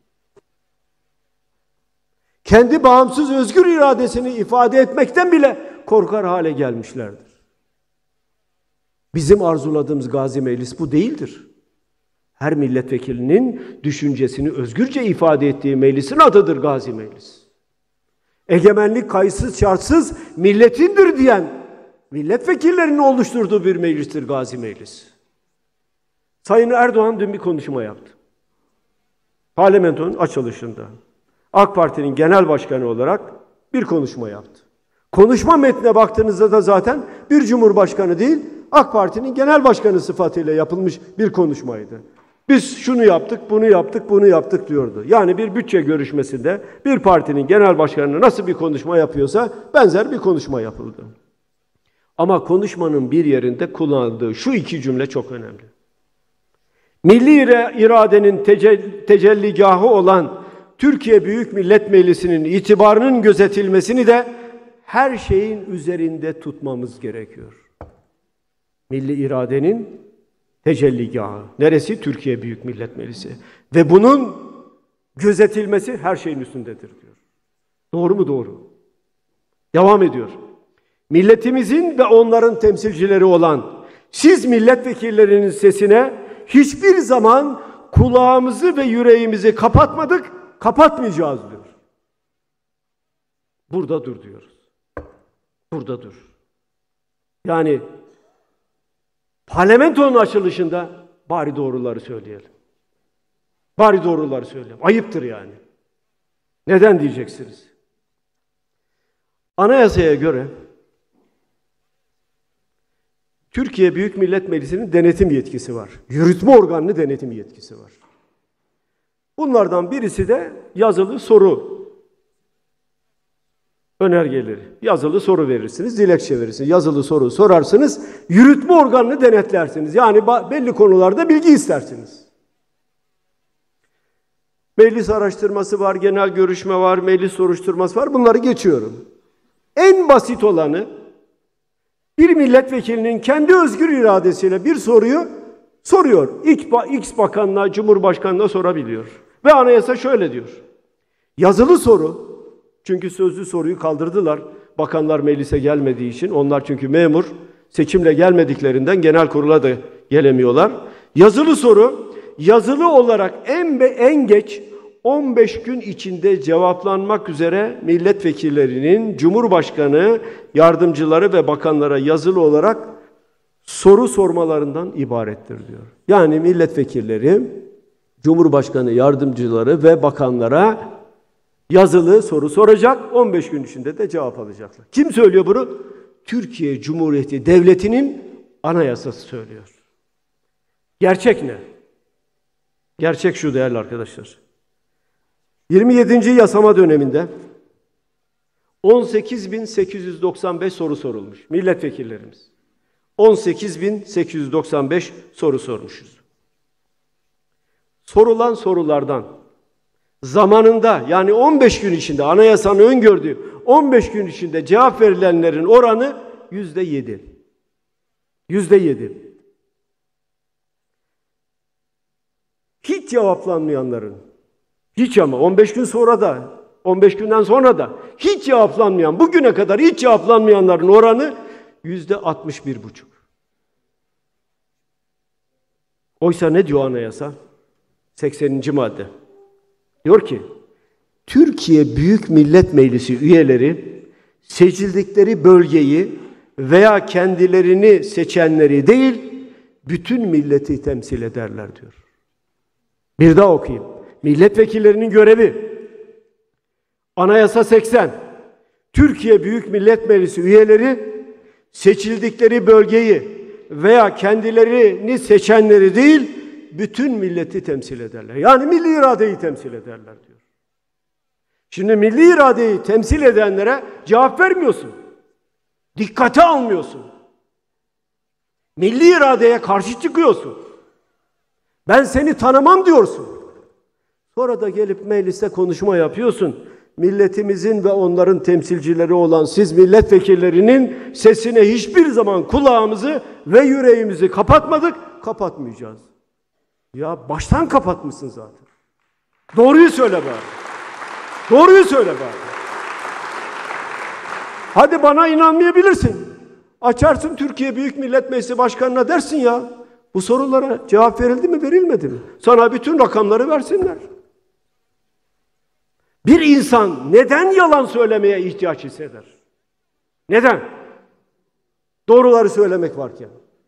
Speaker 2: Kendi bağımsız özgür iradesini ifade etmekten bile korkar hale gelmişlerdir. Bizim arzuladığımız Gazi Meclis bu değildir. Her milletvekilinin düşüncesini özgürce ifade ettiği meclisin adıdır Gazi Meclis. Egemenlik kayıtsız şartsız milletindir diyen milletvekillerinin oluşturduğu bir meclistir Gazi Meclis. Sayın Erdoğan dün bir konuşma yaptı. Parlamentonun açılışında. AK Parti'nin genel başkanı olarak bir konuşma yaptı. Konuşma metnine baktığınızda da zaten bir cumhurbaşkanı değil, AK Parti'nin genel başkanı sıfatıyla yapılmış bir konuşmaydı. Biz şunu yaptık, bunu yaptık, bunu yaptık diyordu. Yani bir bütçe görüşmesinde bir partinin genel başkanı nasıl bir konuşma yapıyorsa benzer bir konuşma yapıldı. Ama konuşmanın bir yerinde kullanıldığı şu iki cümle çok önemli. Milli iradenin tecelligahı olan Türkiye Büyük Millet Meclisi'nin itibarının gözetilmesini de her şeyin üzerinde tutmamız gerekiyor. Milli iradenin tecelligahı. Neresi? Türkiye Büyük Millet Meclisi. Ve bunun gözetilmesi her şeyin üstündedir diyor. Doğru mu? Doğru. Devam ediyor. Milletimizin ve onların temsilcileri olan siz milletvekillerinin sesine hiçbir zaman kulağımızı ve yüreğimizi kapatmadık, kapatmayacağız diyor. Burada dur diyoruz. Burada dur. Yani parlamentonun açılışında bari doğruları söyleyelim. Bari doğruları söyleyelim. Ayıptır yani. Neden diyeceksiniz? Anayasaya göre Türkiye Büyük Millet Meclisi'nin denetim yetkisi var. Yürütme organının denetim yetkisi var. Bunlardan birisi de yazılı soru önergeleri. Yazılı soru verirsiniz, dilekçe verirsiniz. Yazılı soru sorarsınız, yürütme organını denetlersiniz. Yani belli konularda bilgi istersiniz. Meclis araştırması var, genel görüşme var, meclis soruşturması var. Bunları geçiyorum. En basit olanı bir milletvekilinin kendi özgür iradesiyle bir soruyu soruyor. X bakanına, Cumhurbaşkanı'na sorabiliyor. Ve anayasa şöyle diyor. Yazılı soru, çünkü sözlü soruyu kaldırdılar. Bakanlar meclise gelmediği için, onlar çünkü memur, seçimle gelmediklerinden genel kurula da gelemiyorlar. Yazılı soru, yazılı olarak en geç 15 gün içinde cevaplanmak üzere milletvekillerinin, Cumhurbaşkanı, yardımcıları ve bakanlara yazılı olarak soru sormalarından ibarettir diyor. Yani milletvekilleri, Cumhurbaşkanı, yardımcıları ve bakanlara yazılı soru soracak, 15 gün içinde de cevap alacaklar. Kim söylüyor bunu? Türkiye Cumhuriyeti Devleti'nin anayasası söylüyor. Gerçek ne? Gerçek şu değerli arkadaşlar. 27. yasama döneminde 18.895 soru sorulmuş. Milletvekillerimiz. 18.895 soru sormuşuz. Sorulan sorulardan zamanında, yani 15 gün içinde, anayasanın öngördüğü 15 gün içinde cevap verilenlerin oranı %7. %7. Hiç cevaplanmayanların, hiç ama 15 gün sonra da, 15 günden sonra da hiç cevaplanmayan, bugüne kadar hiç cevaplanmayanların oranı %61,5. Oysa ne diyor anayasa? 80. madde. Diyor ki, Türkiye Büyük Millet Meclisi üyeleri seçildikleri bölgeyi veya kendilerini seçenleri değil, bütün milleti temsil ederler diyor. Bir daha okuyayım. Milletvekillerinin görevi, Anayasa 80, Türkiye Büyük Millet Meclisi üyeleri seçildikleri bölgeyi veya kendilerini seçenleri değil, bütün milleti temsil ederler. Yani milli iradeyi temsil ederler diyor. Şimdi milli iradeyi temsil edenlere cevap vermiyorsun. Dikkate almıyorsun. Milli iradeye karşı çıkıyorsun. Ben seni tanımam diyorsun. Sonra da gelip mecliste konuşma yapıyorsun. Milletimizin ve onların temsilcileri olan siz milletvekillerinin sesine hiçbir zaman kulağımızı ve yüreğimizi kapatmadık, kapatmayacağız. Ya baştan kapatmışsın zaten. Doğruyu söyle bari. Doğruyu söyle bari. Hadi bana inanmayabilirsin. Açarsın Türkiye Büyük Millet Meclisi Başkanı'na dersin ya, bu sorulara cevap verildi mi, verilmedi mi? Sana bütün rakamları versinler. Bir insan neden yalan söylemeye ihtiyaç hisseder? Neden? Doğruları söylemek varken.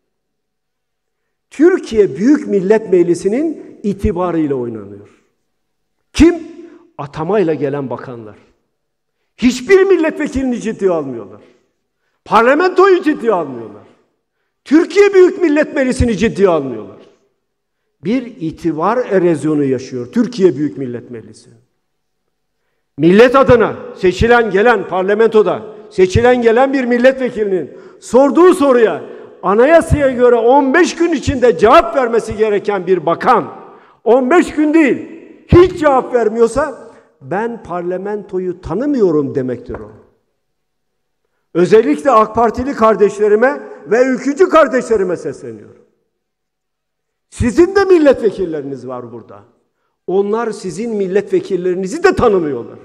Speaker 2: Türkiye Büyük Millet Meclisi'nin itibarıyla oynanıyor. Kim? Atamayla gelen bakanlar. Hiçbir milletvekilini ciddiye almıyorlar. Parlamentoyu ciddiye almıyorlar. Türkiye Büyük Millet Meclisi'ni ciddiye almıyorlar. Bir itibar erozyonu yaşıyor Türkiye Büyük Millet Meclisi. Millet adına seçilen gelen parlamentoda seçilen gelen bir milletvekilinin sorduğu soruya anayasaya göre 15 gün içinde cevap vermesi gereken bir bakan 15 gün değil hiç cevap vermiyorsa ben parlamentoyu tanımıyorum demektir o. Özellikle AK Partili kardeşlerime ve ülkücü kardeşlerime sesleniyorum. Sizin de milletvekilleriniz var burada. Onlar sizin milletvekillerinizi de tanımıyorlar.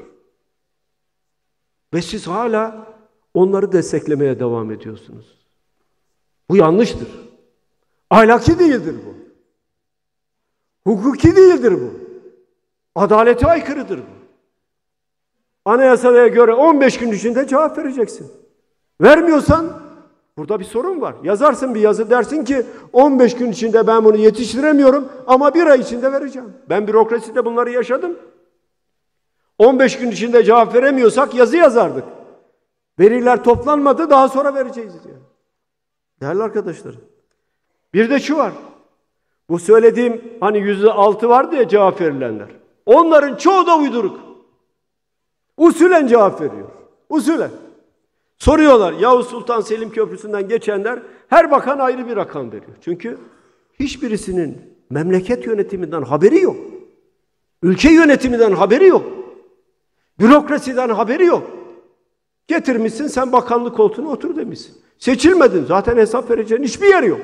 Speaker 2: Ve siz hala onları desteklemeye devam ediyorsunuz. Bu yanlıştır. Ahlaki değildir bu. Hukuki değildir bu. Adalete aykırıdır bu. Anayasaya göre 15 gün içinde cevap vereceksin. Vermiyorsan burada bir sorun var. Yazarsın bir yazı, dersin ki 15 gün içinde ben bunu yetiştiremiyorum ama bir ay içinde vereceğim. Ben bürokraside bunları yaşadım. 15 gün içinde cevap veremiyorsak yazı yazardık. Veriler toplanmadı, daha sonra vereceğiz diye. Değerli arkadaşlar, bir de şu var. Bu söylediğim hani %6 vardı ya cevap verilenler. Onların çoğu da uyduruk. Usulen cevap veriyor. Usulen. Soruyorlar, Yavuz Sultan Selim Köprüsü'nden geçenler her bakan ayrı bir rakam veriyor. Çünkü hiçbirisinin memleket yönetiminden haberi yok. Ülke yönetiminden haberi yok. Bürokrasiden haberi yok. Getirmişsin sen bakanlık koltuğuna otur demişsin. Seçilmedin, zaten hesap vereceğin hiçbir yer yok.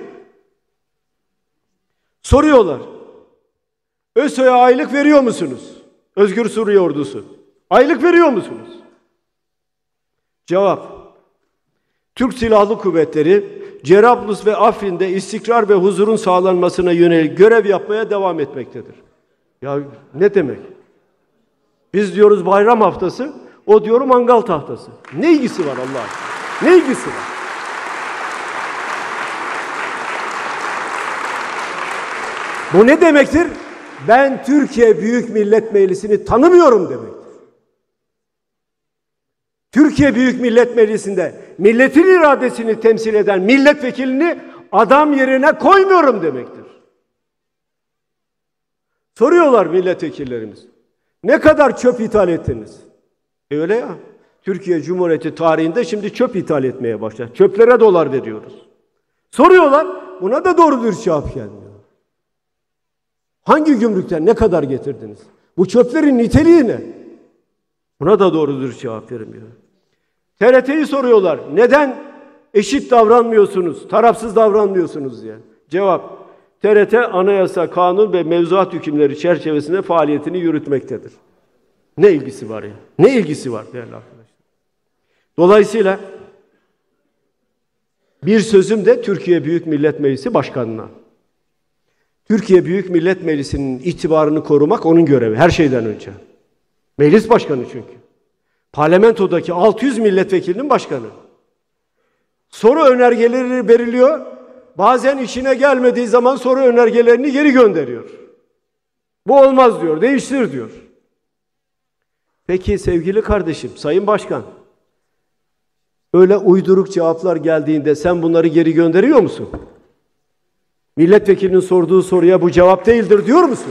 Speaker 2: Soruyorlar, ÖSO'ya aylık veriyor musunuz? Özgür Suriye Ordusu. Aylık veriyor musunuz? Cevap, Türk Silahlı Kuvvetleri, Cerablus ve Afrin'de istikrar ve huzurun sağlanmasına yönelik görev yapmaya devam etmektedir. Ya ne demek? Biz diyoruz bayram haftası, o diyor mangal tahtası. Ne ilgisi var Allah aşkına? Ne ilgisi var? Bu ne demektir? Ben Türkiye Büyük Millet Meclisi'ni tanımıyorum demektir. Türkiye Büyük Millet Meclisi'nde milletin iradesini temsil eden milletvekilini adam yerine koymuyorum demektir. Soruyorlar milletvekillerimiz. Ne kadar çöp ithal ettiniz? Öyle ya. Türkiye Cumhuriyeti tarihinde şimdi çöp ithal etmeye başladı. Çöplere dolar veriyoruz. Soruyorlar. Buna da doğru dürüst cevap gelmiyor. Hangi gümrükten ne kadar getirdiniz? Bu çöplerin niteliği ne? Buna da doğru dürüst cevap vermiyor. TRT'yi soruyorlar. Neden eşit davranmıyorsunuz, tarafsız davranmıyorsunuz diye. Cevap, TRT anayasa, kanun ve mevzuat hükümleri çerçevesinde faaliyetini yürütmektedir. Ne ilgisi var ya? Ne ilgisi var değerli arkadaşlar? Dolayısıyla bir sözüm de Türkiye Büyük Millet Meclisi Başkanı'na. Türkiye Büyük Millet Meclisi'nin itibarını korumak onun görevi her şeyden önce. Meclis başkanı çünkü. Parlamentodaki 600 milletvekilinin başkanı. Soru önergeleri veriliyor. Bazen işine gelmediği zaman soru önergelerini geri gönderiyor. Bu olmaz diyor, değiştir diyor. Peki sevgili kardeşim, Sayın Başkan, öyle uyduruk cevaplar geldiğinde sen bunları geri gönderiyor musun? Milletvekilinin sorduğu soruya bu cevap değildir diyor musun?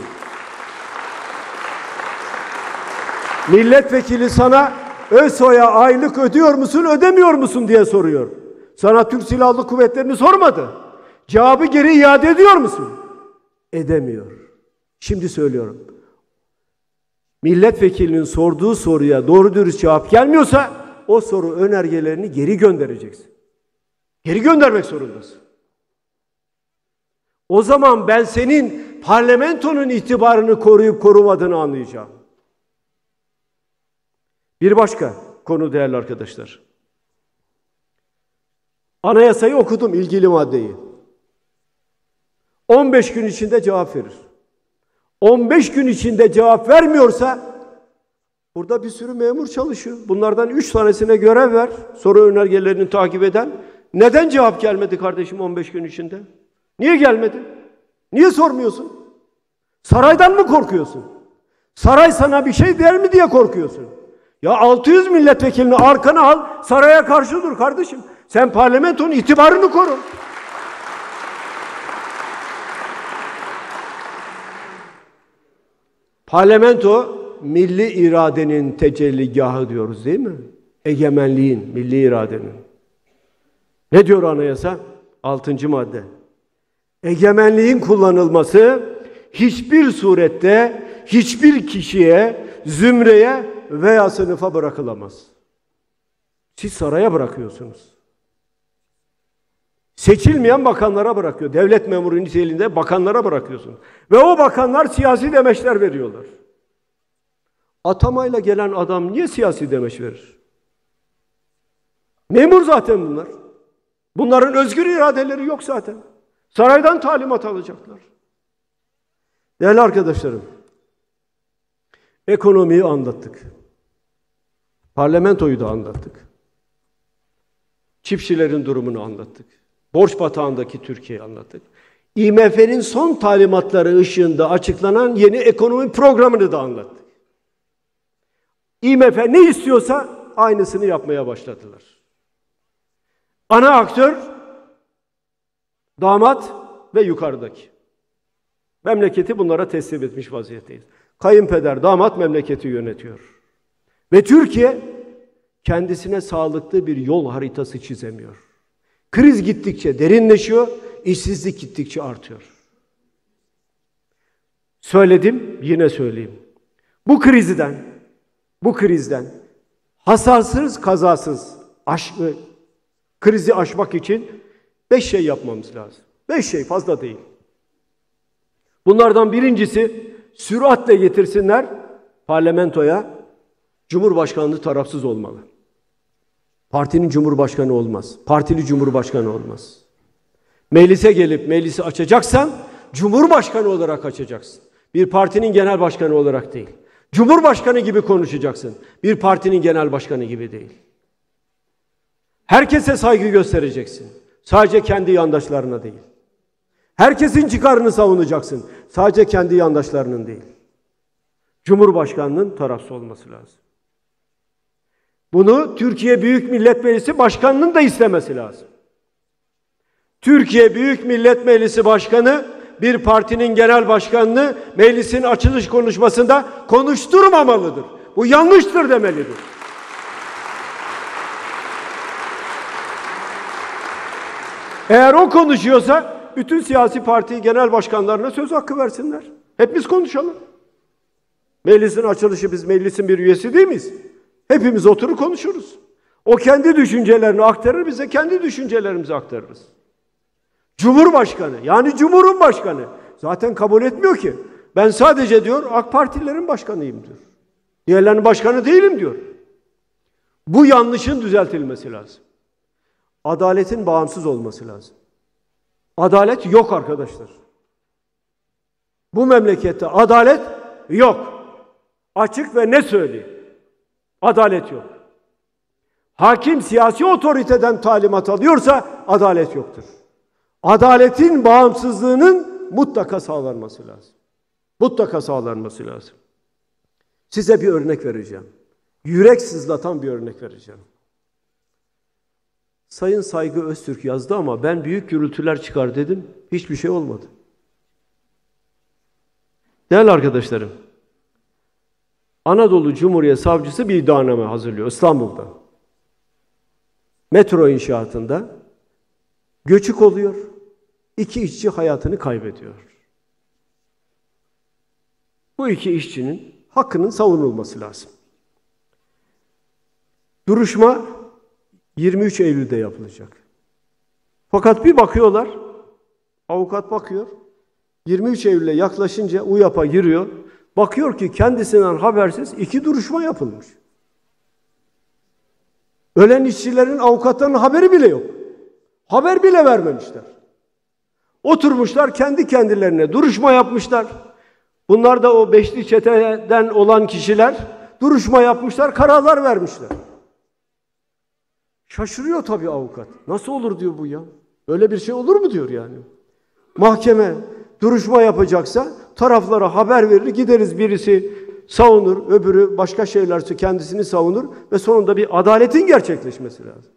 Speaker 2: Milletvekili sana ÖSO'ya aylık ödüyor musun, ödemiyor musun diye soruyor. Sana Türk Silahlı Kuvvetleri'ni sormadı. Cevabı geri iade ediyor musun? Edemiyor. Şimdi söylüyorum. Milletvekilinin sorduğu soruya doğru dürüst cevap gelmiyorsa o soru önergelerini geri göndereceksin. Geri göndermek zorundasın. O zaman ben senin parlamentonun itibarını koruyup korumadığını anlayacağım. Bir başka konu değerli arkadaşlar. Anayasayı okudum, ilgili maddeyi. 15 gün içinde cevap verir. 15 gün içinde cevap vermiyorsa burada bir sürü memur çalışıyor. Bunlardan 3 tanesine görev ver, soru önergelerini takip eden. Neden cevap gelmedi kardeşim 15 gün içinde? Niye gelmedi? Niye sormuyorsun? Saraydan mı korkuyorsun? Saray sana bir şey der mi diye korkuyorsun? Ya 600 milletvekilini arkana al, saraya karşı dur kardeşim. Sen parlamentonun itibarını koru. Parlamento, milli iradenin tecelligahı diyoruz değil mi? Egemenliğin, milli iradenin. Ne diyor anayasa? 6. madde. Egemenliğin kullanılması hiçbir surette hiçbir kişiye, zümreye veya sınıfa bırakılamaz. Siz saraya bırakıyorsunuz. Seçilmeyen bakanlara bırakıyor. Devlet memuru niteliğinde bakanlara bırakıyorsun. Ve o bakanlar siyasi demeçler veriyorlar. Atamayla gelen adam niye siyasi demeç verir? Memur zaten bunlar. Bunların özgür iradeleri yok zaten. Saraydan talimat alacaklar. Değerli arkadaşlarım, ekonomiyi anlattık. Parlamentoyu da anlattık. Çiftçilerin durumunu anlattık. Borç batağındaki Türkiye'yi anlattık. IMF'nin son talimatları ışığında açıklanan yeni ekonomi programını da anlattık. IMF ne istiyorsa aynısını yapmaya başladılar. Ana aktör damat ve yukarıdaki. Memleketi bunlara teslim etmiş vaziyetteyiz. Kayınpeder, damat memleketi yönetiyor. Ve Türkiye kendisine sağlıklı bir yol haritası çizemiyor. Kriz gittikçe derinleşiyor, işsizlik gittikçe artıyor. Söyledim, yine söyleyeyim. Bu krizden hasarsız, kazasız krizi aşmak için 5 şey yapmamız lazım. 5 şey, fazla değil. Bunlardan birincisi, süratle getirsinler parlamentoya, Cumhurbaşkanlığı tarafsız olmalı. Partinin cumhurbaşkanı olmaz. Partili cumhurbaşkanı olmaz. Meclise gelip meclisi açacaksan cumhurbaşkanı olarak açacaksın. Bir partinin genel başkanı olarak değil. Cumhurbaşkanı gibi konuşacaksın. Bir partinin genel başkanı gibi değil. Herkese saygı göstereceksin. Sadece kendi yandaşlarına değil. Herkesin çıkarını savunacaksın. Sadece kendi yandaşlarının değil. Cumhurbaşkanının tarafsız olması lazım. Bunu Türkiye Büyük Millet Meclisi Başkanı'nın da istemesi lazım. Türkiye Büyük Millet Meclisi Başkanı bir partinin genel başkanını meclisin açılış konuşmasında konuşturmamalıdır. Bu yanlıştır demelidir. Eğer o konuşuyorsa bütün siyasi parti genel başkanlarına söz hakkı versinler. Hepimiz konuşalım. Meclisin açılışı, biz meclisin bir üyesi değil miyiz? Hepimiz oturur konuşuruz. O kendi düşüncelerini aktarır, bize kendi düşüncelerimizi aktarırız. Cumhurbaşkanı, yani Cumhur'un başkanı zaten kabul etmiyor ki. Ben sadece diyor AK Partilerin başkanıyım diyor. Diğerlerinin başkanı değilim diyor. Bu yanlışın düzeltilmesi lazım. Adaletin bağımsız olması lazım. Adalet yok arkadaşlar. Bu memlekette adalet yok. Açık ve ne söyleyeyim? Adalet yok. Hakim siyasi otoriteden talimat alıyorsa adalet yoktur. Adaletin bağımsızlığının mutlaka sağlanması lazım. Mutlaka sağlanması lazım. Size bir örnek vereceğim. Yürek sızlatan bir örnek vereceğim. Sayın Saygı Öztürk yazdı ama ben büyük gürültüler çıkar dedim. Hiçbir şey olmadı. Değerli arkadaşlarım, Anadolu Cumhuriyet Savcısı bir iddianame hazırlıyor İstanbul'da. Metro inşaatında göçük oluyor. 2 işçi hayatını kaybediyor. Bu 2 işçinin hakkının savunulması lazım. Duruşma 23 Eylül'de yapılacak. Fakat bir bakıyorlar, avukat bakıyor, 23 Eylül'e yaklaşınca UYAP'a giriyor, bakıyor ki kendisinden habersiz 2 duruşma yapılmış. Ölen işçilerin avukatlarının haberi bile yok. Haber bile vermemişler. Oturmuşlar kendi kendilerine duruşma yapmışlar. Bunlar da o beşli çeteden olan kişiler duruşma yapmışlar, kararlar vermişler. Şaşırıyor tabii avukat. Nasıl olur diyor bu ya? Öyle bir şey olur mu diyor yani. Mahkeme duruşma yapacaksa taraflara haber verir, gideriz, birisi savunur, öbürü başka şeylerse kendisini savunur ve sonunda bir adaletin gerçekleşmesi lazım.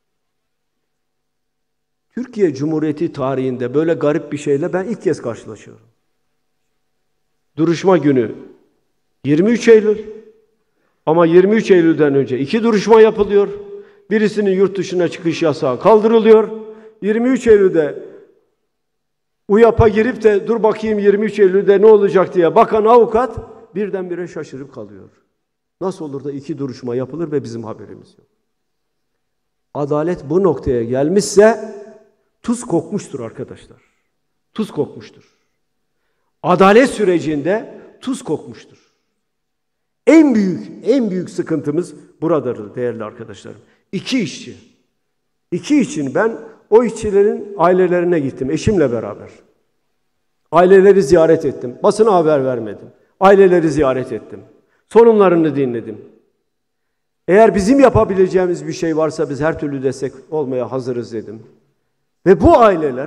Speaker 2: Türkiye Cumhuriyeti tarihinde böyle garip bir şeyle ben ilk kez karşılaşıyorum. Duruşma günü 23 Eylül ama 23 Eylül'den önce 2 duruşma yapılıyor. Birisinin yurt dışına çıkış yasağı kaldırılıyor. 23 Eylül'de UYAP'a girip de dur bakayım 23 Eylül'de ne olacak diye bakan avukat birdenbire şaşırıp kalıyor. Nasıl olur da 2 duruşma yapılır ve bizim haberimiz yok? Adalet bu noktaya gelmişse tuz kokmuştur arkadaşlar. Tuz kokmuştur. Adalet sürecinde tuz kokmuştur. En büyük sıkıntımız buradadır değerli arkadaşlarım. 2 işçi. 2 için ben o işçilerin ailelerine gittim eşimle beraber. Aileleri ziyaret ettim. Basına haber vermedim. Aileleri ziyaret ettim. Sorunlarını dinledim. Eğer bizim yapabileceğimiz bir şey varsa biz her türlü destek olmaya hazırız dedim. Ve bu aileler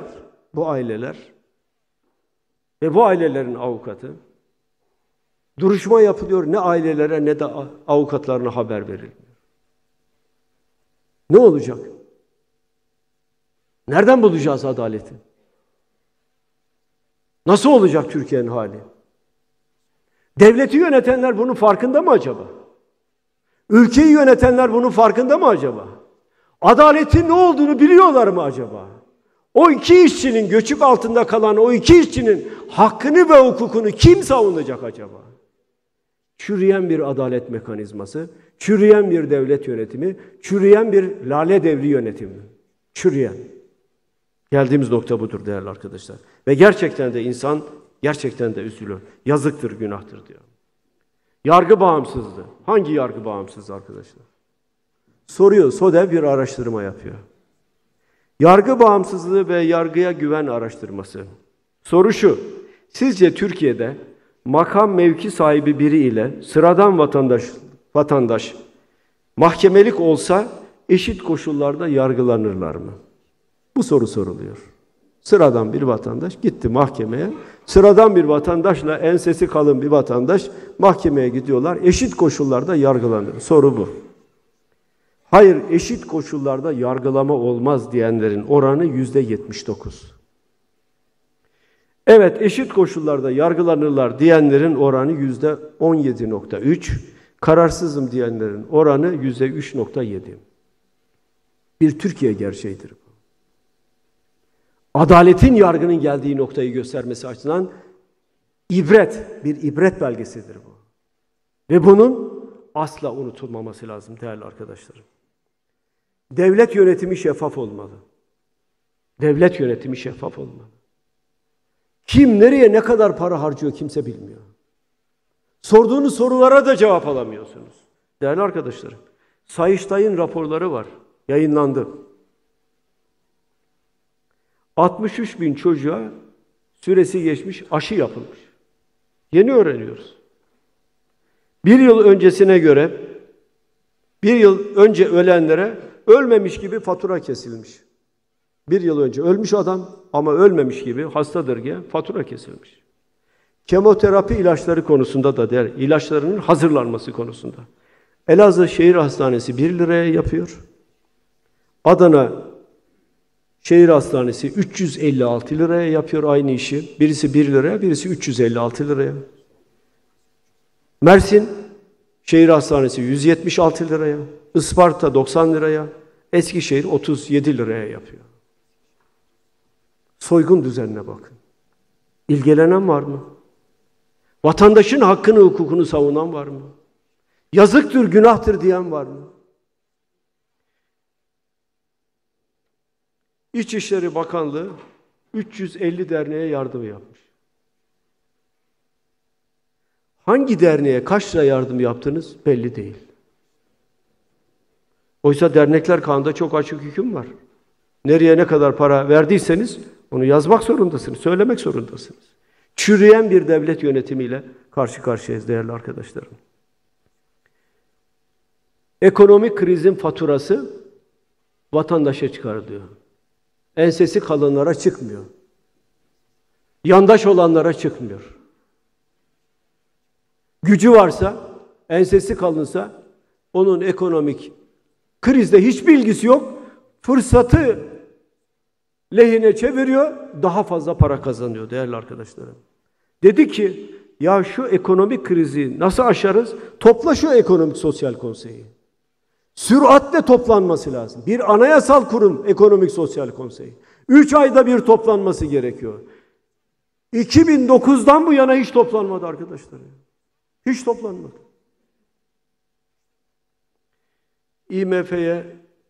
Speaker 2: ve bu ailelerin avukatı duruşma yapılıyor, ne ailelere ne de avukatlarına haber verilmiyor. Ne olacak? Nereden bulacağız adaleti? Nasıl olacak Türkiye'nin hali? Devleti yönetenler bunun farkında mı acaba? Ülkeyi yönetenler bunun farkında mı acaba? Adaletin ne olduğunu biliyorlar mı acaba? O 2 işçinin, göçük altında kalan o 2 işçinin hakkını ve hukukunu kim savunacak acaba? Çürüyen bir adalet mekanizması, çürüyen bir devlet yönetimi, çürüyen bir lale devri yönetimi. Çürüyen. Geldiğimiz nokta budur değerli arkadaşlar. Ve gerçekten de insan gerçekten de üzülüyor. Yazıktır, günahtır diyor. Yargı bağımsızlığı. Hangi yargı bağımsızlığı arkadaşlar? Soruyor, SODEV bir araştırma yapıyor. Yargı bağımsızlığı ve yargıya güven araştırması. Soru şu, sizce Türkiye'de makam mevki sahibi biri ile sıradan vatandaş mahkemelik olsa eşit koşullarda yargılanırlar mı? Bu soru soruluyor. Sıradan bir vatandaş gitti mahkemeye. Sıradan bir vatandaşla ensesi kalın bir vatandaş mahkemeye gidiyorlar. Eşit koşullarda yargılanır. Soru bu. Hayır, eşit koşullarda yargılama olmaz diyenlerin oranı %79. Evet, eşit koşullarda yargılanırlar diyenlerin oranı %17.3. Kararsızım diyenlerin oranı %3.7. Bir Türkiye gerçeğidir bu. Adaletin yargının geldiği noktayı göstermesi açısından bir ibret belgesidir bu. Ve bunun asla unutulmaması lazım değerli arkadaşlarım. Devlet yönetimi şeffaf olmalı. Devlet yönetimi şeffaf olmalı. Kim nereye ne kadar para harcıyor kimse bilmiyor. Sorduğunuz sorulara da cevap alamıyorsunuz. Değerli arkadaşlarım, Sayıştay'ın raporları var. Yayınlandı. 63 bin çocuğa süresi geçmiş aşı yapılmış. Yeni öğreniyoruz. Bir yıl öncesine göre, bir yıl önce ölenlere ölmemiş gibi fatura kesilmiş. Bir yıl önce ölmüş adam ama ölmemiş gibi hastadır diye fatura kesilmiş. Kemoterapi ilaçları konusunda da ilaçlarının hazırlanması konusunda. Elazığ Şehir Hastanesi 1 liraya yapıyor. Adana Şehir Hastanesi 356 liraya yapıyor aynı işi. Birisi 1 liraya, birisi 356 liraya. Mersin Şehir Hastanesi 176 liraya, Isparta 90 liraya, Eskişehir 37 liraya yapıyor. Soygun düzenine bakın. İlgilenen var mı? Vatandaşın hakkını, hukukunu savunan var mı? Yazıktır, günahtır diyen var mı? İçişleri Bakanlığı 350 derneğe yardım yapmış. Hangi derneğe kaç lira yardım yaptınız belli değil. Oysa dernekler kanunda çok açık hüküm var. Nereye ne kadar para verdiyseniz onu yazmak zorundasınız, söylemek zorundasınız. Çürüyen bir devlet yönetimiyle karşı karşıyayız değerli arkadaşlarım. Ekonomik krizin faturası vatandaşa çıkarılıyor. Ensesi kalınlara çıkmıyor. Yandaş olanlara çıkmıyor. Gücü varsa, ensesi kalınsa onun ekonomik krizde hiçbir ilgisi yok. Fırsatı lehine çeviriyor, daha fazla para kazanıyor değerli arkadaşlarım. Dedi ki, ya şu ekonomik krizi nasıl aşarız? Topla şu ekonomik sosyal konseyi. Süratle toplanması lazım. Bir anayasal kurum ekonomik sosyal konseyi. 3 ayda bir toplanması gerekiyor. 2009'dan bu yana hiç toplanmadı arkadaşlar. Hiç toplanmadı. IMF'ye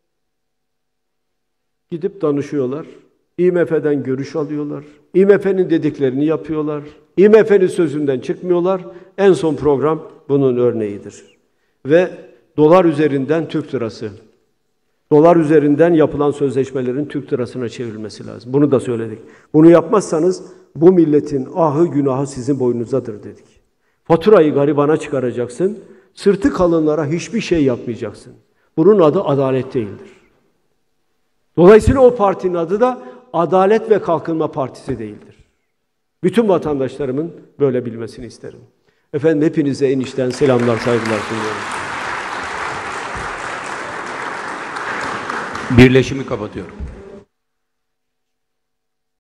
Speaker 2: gidip danışıyorlar. IMF'den görüş alıyorlar. IMF'nin dediklerini yapıyorlar. IMF'nin sözünden çıkmıyorlar. En son program bunun örneğidir. Ve dolar üzerinden Türk lirası. Dolar üzerinden yapılan sözleşmelerin Türk lirasına çevrilmesi lazım. Bunu da söyledik. Bunu yapmazsanız bu milletin ahı günahı sizin boynunuzadır dedik. Faturayı garibana çıkaracaksın. Sırtı kalınlara hiçbir şey yapmayacaksın. Bunun adı adalet değildir. Dolayısıyla o partinin adı da Adalet ve Kalkınma Partisi değildir. Bütün vatandaşlarımın böyle bilmesini isterim. Efendim hepinize en içten selamlar, saygılar sunuyorum.
Speaker 1: Birleşimi kapatıyorum.